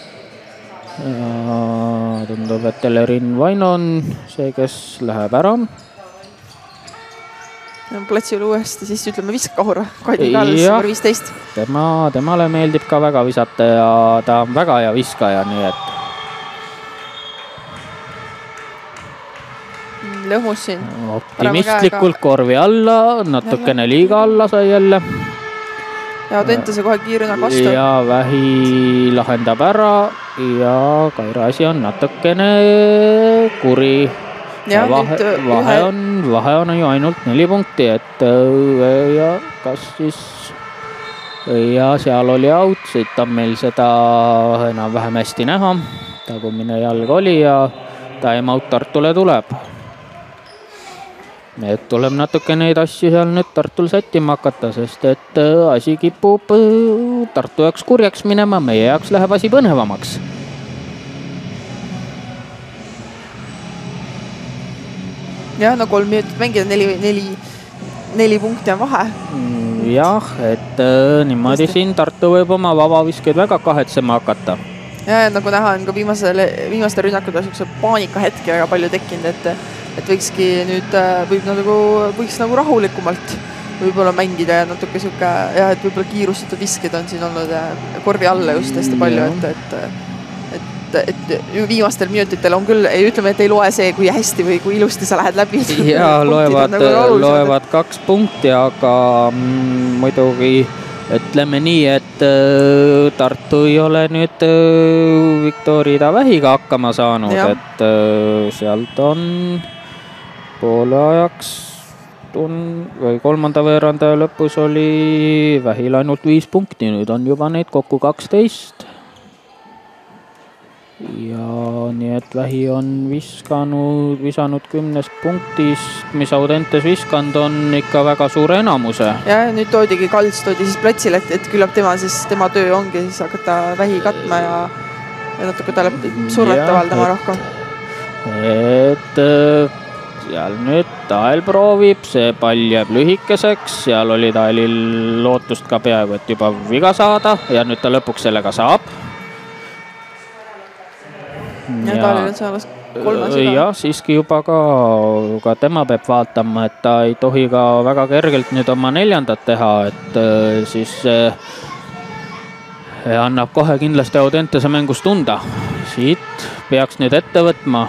Ja tundub, et Elerin Vaino on see, kes läheb ära. Platsil uuesti, siis ütleme viskahur, Kaidi Kallis, number viisteist. Tema, temale meeldib ka väga visata ja ta on väga hea viskaja, nii et lõhmus siin. Optimistlikult korvi alla, natukene liiga alla sai jälle. Ja Audentese kohe kiirünak vastu. Ja vähi lahendab ära ja Kaira asi on natukene kuri. Ja vahe, vahe, on, vahe on ju ainult neli punkti, et ja kas siis ja seal oli out, siit on meil seda enam vähem hästi näha. Tagumine jalg oli ja time out Tartule tuleb. Et tuleb natuke neid asju seal nüüd Tartul sättima hakata, sest et asi kipub Tartu jaoks kurjaks minema, meie jaoks läheb asi põnevamaks. Ja no kolm minutit mängida, neli, neli, neli punkti on vahe. Jah, et äh, niimoodi Tõesti. Siin Tartu võib oma vabaviskeid väga kahetsema hakata. Ja nagu näha on ka viimasele, viimaste rünnakud on paanika hetki väga palju tekkinud, et, et võikski nüüd võib nagu, võiks nagu rahulikumalt võib-olla mängida ja natuke siuke, ja et võib-olla kiirustatud viskid on siin olnud korvi alla just hästi palju, et, et et viimastel minutitel on küll, ütleme, et ei loe see, kui hästi või kui ilusti sa lähed läbi. Ja loevad, nagu loevad kaks punkti, aga mm, muidugi ütleme nii, et äh, Tartu ei ole nüüd äh, Viktorida vähiga hakkama saanud, ja. Et äh, sealt on poole ajaks on, või kolmanda veeranda lõpus oli vähil ainult viis punkti, nüüd on juba neid kokku kaksteist. Ja nii, et vähi on viskanud, visanud kümnest punktist, mis Audentes viskanud on ikka väga suure enamuse. Ja nüüd toodigi Kalts, toodi siis platsile, et, et küllap tema, siis, tema töö ongi siis hakata vähi katma ja, ja natuke talle survet avaldama rohkem. Et seal nüüd Tael proovib, see pall jääb lühikeseks, seal oli Taelil lootust ka peaaegu, et juba viga saada ja nüüd ta lõpuks sellega saab. Ja, ja Taelil on saalas kolmas iga. Ja siiski juba ka, ka tema peab vaatama, et ta ei tohi ka väga kergelt nüüd oma neljandat teha, et siis annab kohe kindlasti Audentese mängus tunda. Siit peaks nüüd ette võtma.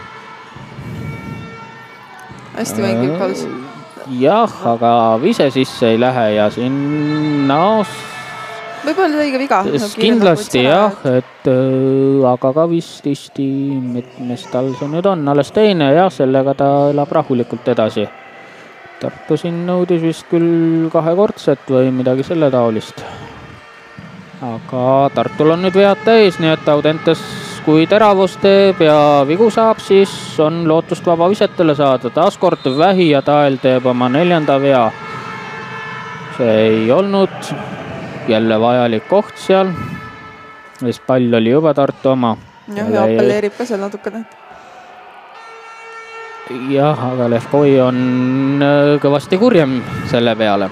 Hästi mängib Kalls. Jah, aga vise sisse ei lähe ja siin no, võib-olla õige viga. Kindlasti jah, et äh, aga ka vist isti mitmes tal see nüüd on, alles teine ja sellega ta elab rahulikult edasi. Tartu siin nõudis vist küll kahekordset või midagi selle taolist. Aga Tartul on nüüd vead täis, nii et Audentes kui teravus teeb ja vigu saab, siis on lootust vaba visetele saada. Taaskord vähi ja Tael teeb oma neljanda vea. See ei olnud jälle vajalik koht seal. sest pall oli juba Tartu oma. jah, ja appelleerib ka seal natukene. jah, aga Levkoi on kõvasti kurjem selle peale.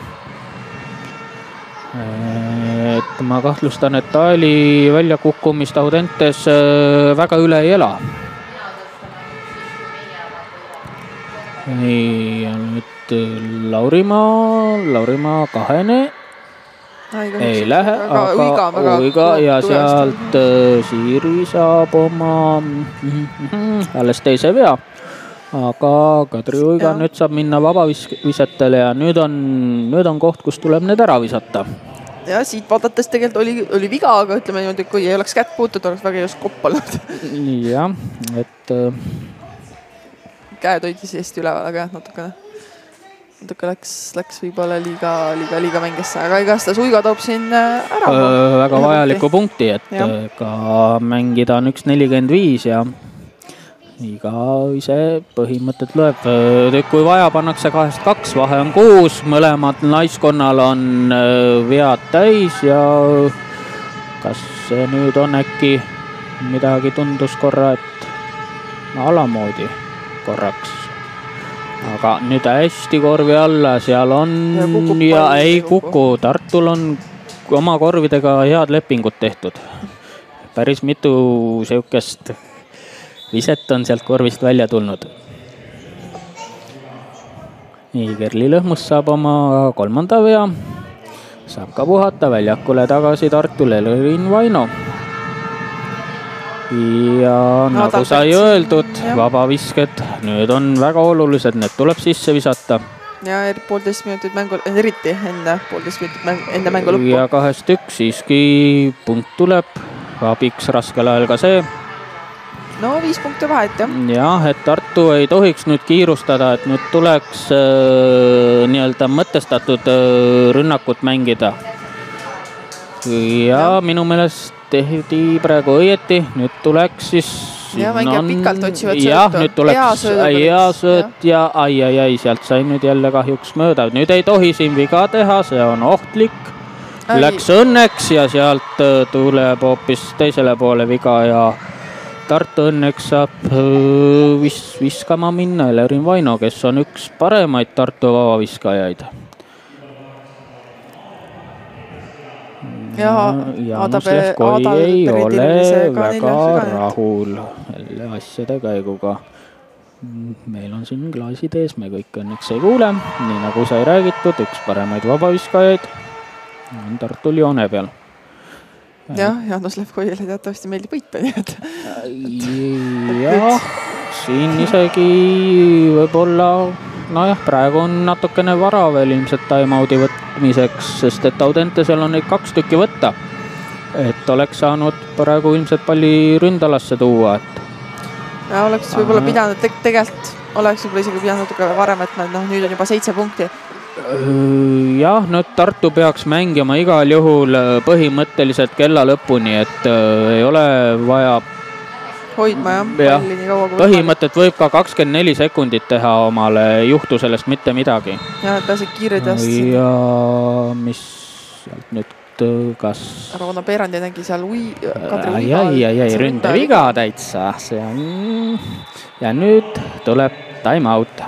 Et ma kahtlustan, et Taali väljakukkumist Audentes väga üle ei ela. Nii, ja nüüd Laurimaa, Laurimaa kahene ei, ei lähe, aga uiga, väga uiga ja sealt Siiri saab oma alles teise vea. Aga Kadri Uiga ja. Nüüd saab minna vabavisetele ja nüüd on, nüüd on koht, kus tuleb need ära visata. Ja siit vaadates tegelikult oli, oli viga, aga ütleme niimoodi, kui ei oleks kätt puutud, oleks väga just koppanud. jah, et käed hoidis Eesti üleval, aga jah, natukene. Natuke läks, läks võib-olla liiga, liiga, liiga mängesse, aga igast Uiga toob siin ära. Öö, väga vajaliku punkti, et ja. Ka mängida on üks nelikümmend viis ja iga ise põhimõtted lööb. Kui vaja, pannakse kahest kaks, vahe on kuus, mõlemad naiskonnal on vead täis ja kas see nüüd on äkki midagi tundus korra, et alamoodi korraks. Aga nüüd hästi korvi alla, seal on ja, ja ei kuku. Tartul on oma korvidega head lepingud tehtud. Päris mitu siukest viset on sealt korvist välja tulnud. Nii, Kerli Lõhmus saab oma kolmanda vea. Saab ka puhata väljakule tagasi Tartul Elerin Vaino. Ja no, nagu sai öeldud, vabavisked, nüüd on väga olulised, need tuleb sisse visata. Ja poolteist minutit mängu, eriti enne poolteist minutit mängu, enne mängu lõppu. Ja kahest üks siiski punkt tuleb, abiks raskel ajal ka see. No viis punkti vahet, jah. Jah, et Tartu ei tohiks nüüd kiirustada, et nüüd tuleks äh, nii-öelda mõtestatud äh, rünnakut mängida. Ja, ja minu meelest tehti praegu õieti, nüüd tuleks siis... Ja mängijad pikalt otsivad söötu. Jah, nüüd tuleks hea sööt ja ai, ai, ai, sealt sai nüüd jälle kahjuks mööda. Nüüd ei tohi siin viga teha, see on ohtlik. Ai. Läks õnneks ja sealt tuleb hoopis teisele poole viga ja Tartu õnneks saab vis viskama minna Elerin Vaino, kes on üks paremaid Tartu vabaviskajaid. Ja Jaanus Levkoi ei ole väga rahul jälle asjade käiguga. Meil on siin klaasid ees, me kõik õnneks ei kuule. Nii nagu sai räägitud, üks paremaid vabaviskajaid on Tartul joone peal. Jah, Jaanus Levkoile teatavasti meeldib võita, nii et... Jah, siin isegi võib-olla... No jah, praegu on natukene vara veel ilmselt time-out'i võtmiseks, sest et Audentesel on neid kaks tükki võtta. Et oleks saanud praegu ilmselt palli ründalasse tuua, et... Ja oleks võib-olla pidanud, te tegelikult oleks võib-olla isegi pidanud natuke varem, et no, nüüd on juba seitse punkti. Jah, nüüd Tartu peaks mängima igal juhul põhimõtteliselt kella lõpuni, et ei ole vaja... hoidma jah, palli nii kaua kui põhimõtted võib ka kakskümmend neli sekundit teha omale, juhtu sellest mitte midagi. Ja nad pääsed kiiredest. Ja mis sealt nüüd kas... Rauno Peerandi nägi seal ui... Kadri Uiga. Ai, ai, ai, ründeviga täitsa. See on... Ja nüüd tuleb time out.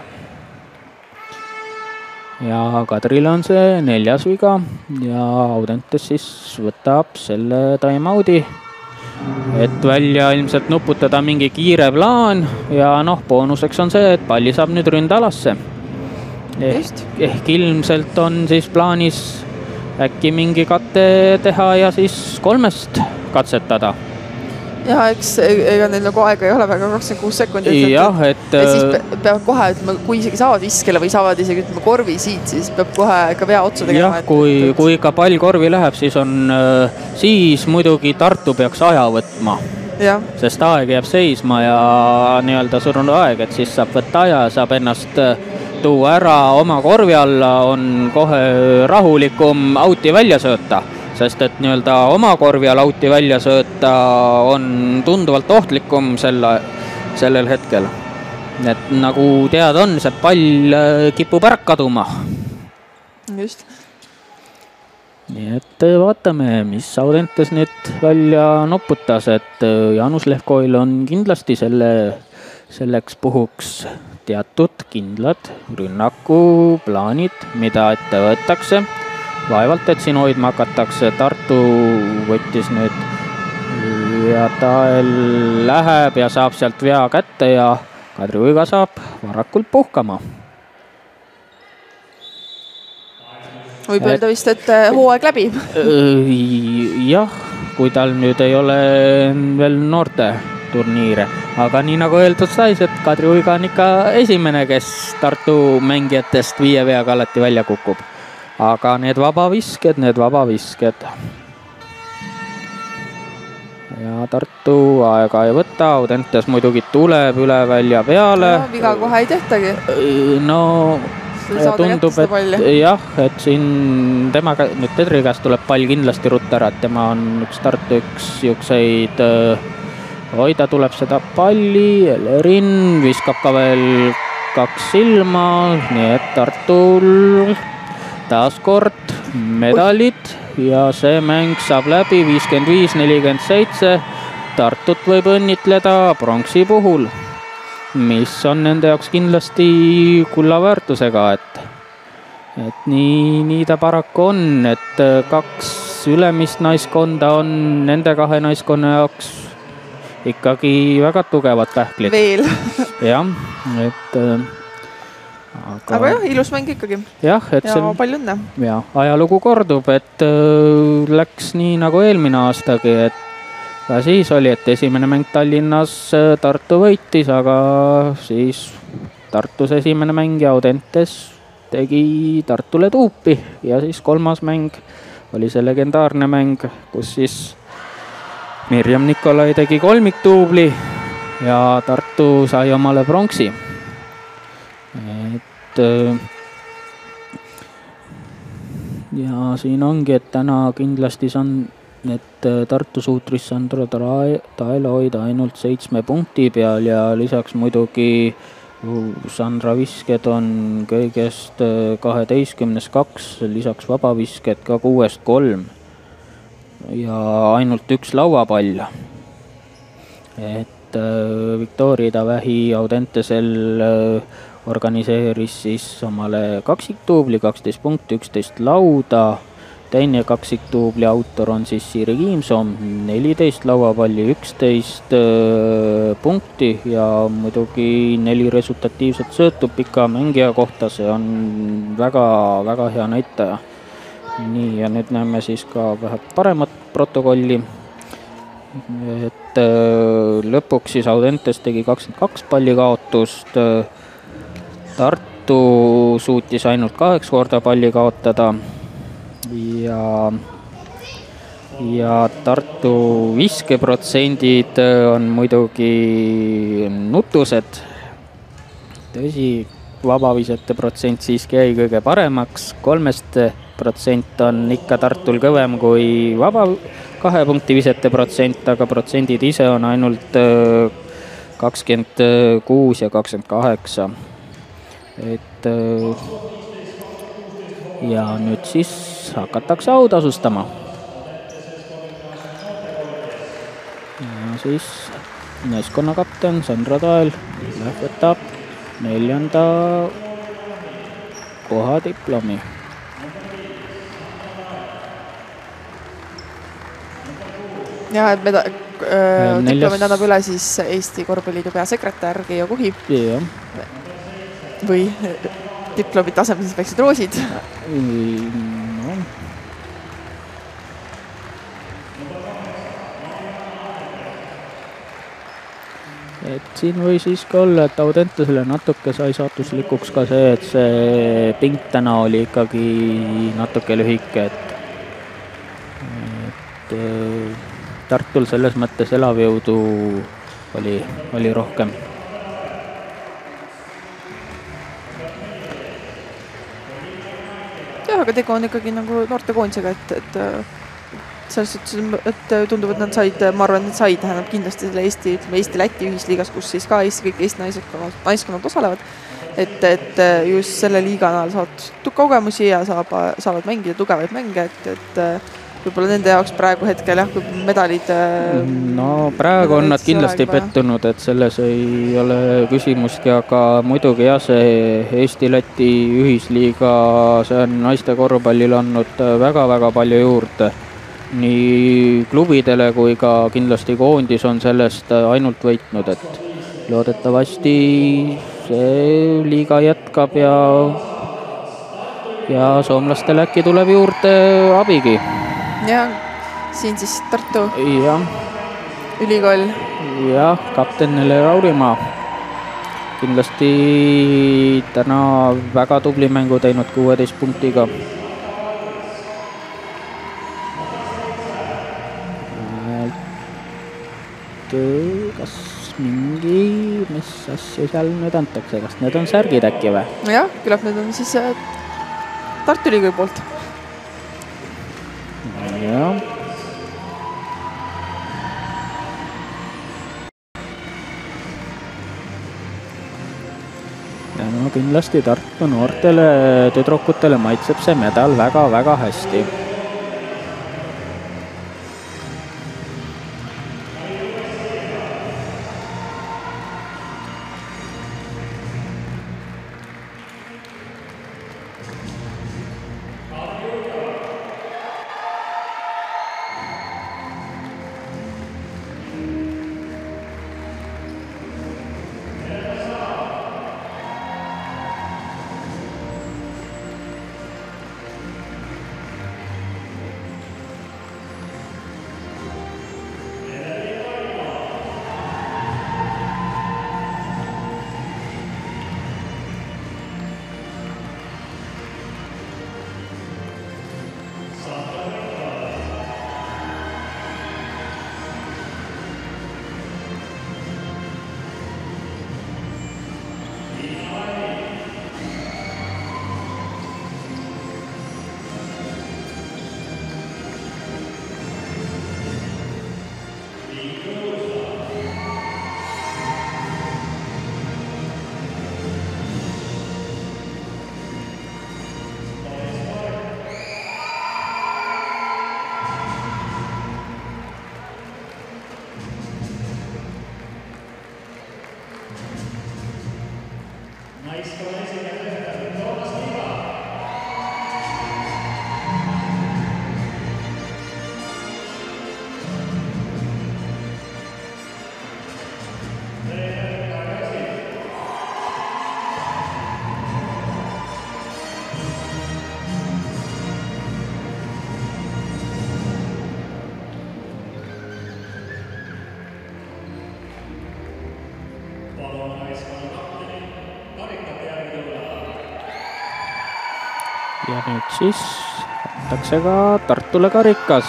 Ja Kadril on see neljas viga ja Audentes siis võtab selle time out'i. Et välja ilmselt nuputada mingi kiire plaan ja noh, boonuseks on see, et palli saab nüüd ründalasse. Ehk, ehk ilmselt on siis plaanis äkki mingi katte teha ja siis kolmest katsetada. Ja eks ega neil nagu aega ei ole väga kakskümmend kuus sekundit. Jah, et... Ja siis peab kohe, ütleme, kui isegi saavad viskele või saavad isegi ütleme, korvi siit, siis peab kohe ka vea otsa tegema. Jah, kui, kui ikka pall korvi läheb, siis on, siis muidugi Tartu peaks aja võtma. Ja. Sest aeg jääb seisma ja nii-öelda surunud aeg, et siis saab võtta aja, saab ennast tuua ära oma korvi alla, on kohe rahulikum out'i välja sööta. Sest et nii-öelda oma korvi all out'i välja sööta on tunduvalt ohtlikum selle, sellel hetkel. Et nagu tead on, see pall kipub ära kaduma. Just. nii et vaatame, mis Audentes nüüd välja noputas, et Jaanus Lehkoil on kindlasti selle, selleks puhuks teatud kindlad rünnakuplaanid, mida ette võetakse. Vaevalt, et siin hoidma hakatakse. Tartu võttis nüüd ja ta läheb ja saab sealt vea kätte ja Kadri Uiga saab varakult puhkama. Võib öelda vist, et hooaeg läbi. Jah, kui tal nüüd ei ole veel noorte turniire, aga nii nagu öeldud sais, et Kadri Uiga on ikka esimene, kes Tartu mängijatest viie veaga alati välja kukub. Aga need vabavisked, need vabavisked. Ja Tartu aega ei võta, Audentes muidugi tuleb üle välja peale. No, viga kohe ei tehtagi. No tundub, et jah, et siin tema, nüüd Pedri käest tuleb pall kindlasti rutta ära, et tema on üks Tartu üks jukseid hoida, tuleb seda palli, Ellerin viskab ka veel kaks silma, nii et Tartul taaskord medalid ja see mäng saab läbi viiskümmend viis nelikümmend seitse. Tartut võib õnnitleda pronksi puhul, mis on nende jaoks kindlasti kulla väärtusega, et, et nii, nii ta paraku on, et kaks ülemist naiskonda on nende kahe naiskonna jaoks ikkagi väga tugevad pähklid. Veel. jah, et Aga, aga jah, ilus mäng ikkagi. Jah, et ja see, palju õnne. Ja, ajalugu kordub, et äh, läks nii nagu eelmine aastagi, et ka siis oli, et esimene mäng Tallinnas Tartu võitis, aga siis Tartus esimene mäng ja Audentes tegi Tartule tuupi ja siis kolmas mäng oli see legendaarne mäng, kus siis Mirjam Nikolai tegi kolmiktuubli ja Tartu sai omale pronksi. Et ja siin ongi, et täna kindlasti saan, et Tartu suutris Sandra Taela hoida ainult seitsme punkti peal ja lisaks muidugi Sandra visked on kõigest kaheteistkümnes kaks, lisaks vabavisked ka kuuest kolm ja ainult üks lauapall. Et Viktoria Tavähi Audentesel organiseeris siis omale kaksiktuubli, kaksteist punkti, üksteist lauda. Teine kaksiktuubli autor on siis Siiri Kiimsoo, neliteist lauapalli, üksteist punkti ja muidugi neli resultatiivset söötu pika mängija kohta, see on väga, väga hea näitaja. Nii, ja nüüd näeme siis ka vähe paremat protokolli. Et lõpuks siis Audentes tegi kakskümmend kaks palli kaotust. Tartu suutis ainult kaheksa korda palli kaotada ja, ja Tartu viskeprotsendid on muidugi nutused. Tõsi, vabavisete protsent siiski jäi kõige paremaks, kolmest protsent on ikka Tartul kõvem kui vaba kahe punkti visete protsent, aga protsendid ise on ainult kakskümmend kuus ja kakskümmend kaheksa. Et ja nüüd siis hakatakse autasustama. Ja siis naiskonnakapten Sandra Tael võtab neljanda koha diplomi. Ja, et meda, öö, diplomi annab üle siis Eesti Korvpalliliidu peasekretär Keijo Kuhi. Jah. Või diplomit asemel siis väiksed roosid. No. Et siin või siis ka olla, et Audentesele natuke sai saatuslikuks ka see, et see pink täna oli ikkagi natuke lühike, et, et Tartul selles mõttes elavjõudu oli, oli rohkem. Jah, aga tegu on ikkagi nagu noortekoondisega, et, et selles suhtes, et tundub, et nad said, ma arvan, et said tähendab kindlasti selle Eesti, ütleme Eesti-Läti ühisliigas, kus siis ka Eesti, kõik Eesti naiskonnad, naiskonnad osalevad. et, et just selle liiga näol saavad kogemusi ja saab, saavad mängida tugevaid mänge, et, et võib-olla nende jaoks praegu hetkel jah, kui medalid... No praegu on nad kindlasti pettunud, et selles ei ole küsimustki, aga muidugi jah, see Eesti-Läti ühisliiga, see on naiste korvpallil andnud väga-väga palju juurde. Nii klubidele kui ka kindlasti koondis on sellest ainult võitnud, et loodetavasti see liiga jätkab ja, ja soomlastel äkki tuleb juurde abigi. Ja, siin siis Tartu ja. ülikool. Ja, kapten Nele Raurimaa. Kindlasti täna väga tubli mängu teinud kuueteist punktiga. Kas mingi, mis asju seal nüüd antakse, kas need on särgid äkki või? Jah, küllap need on siis Tartu ülikooli poolt. Ja. Ja no kindlasti Tartu noortele tüdrukutele maitseb see medal väga-väga hästi. Ja nüüd siis antakse ka Tartule karikas.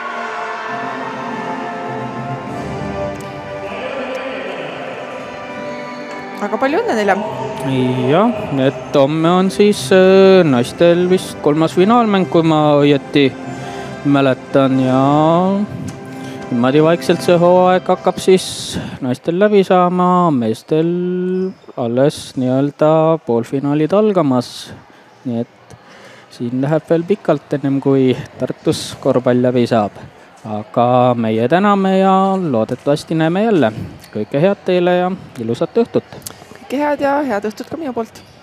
Aga palju õnne neile. Jah, et homme on siis naistel vist kolmas finaalmäng, kui ma õieti mäletan ja niimoodi vaikselt see hooaeg hakkab siis naistel läbi saama, meestel alles nii-öelda poolfinaalid algamas. Nii et siin läheb veel pikalt ennem, kui Tartus korvpall läbi saab. Aga meie täname ja loodetavasti näeme jälle. Kõike head teile ja ilusat õhtut! Kõike head ja head õhtut ka minu poolt!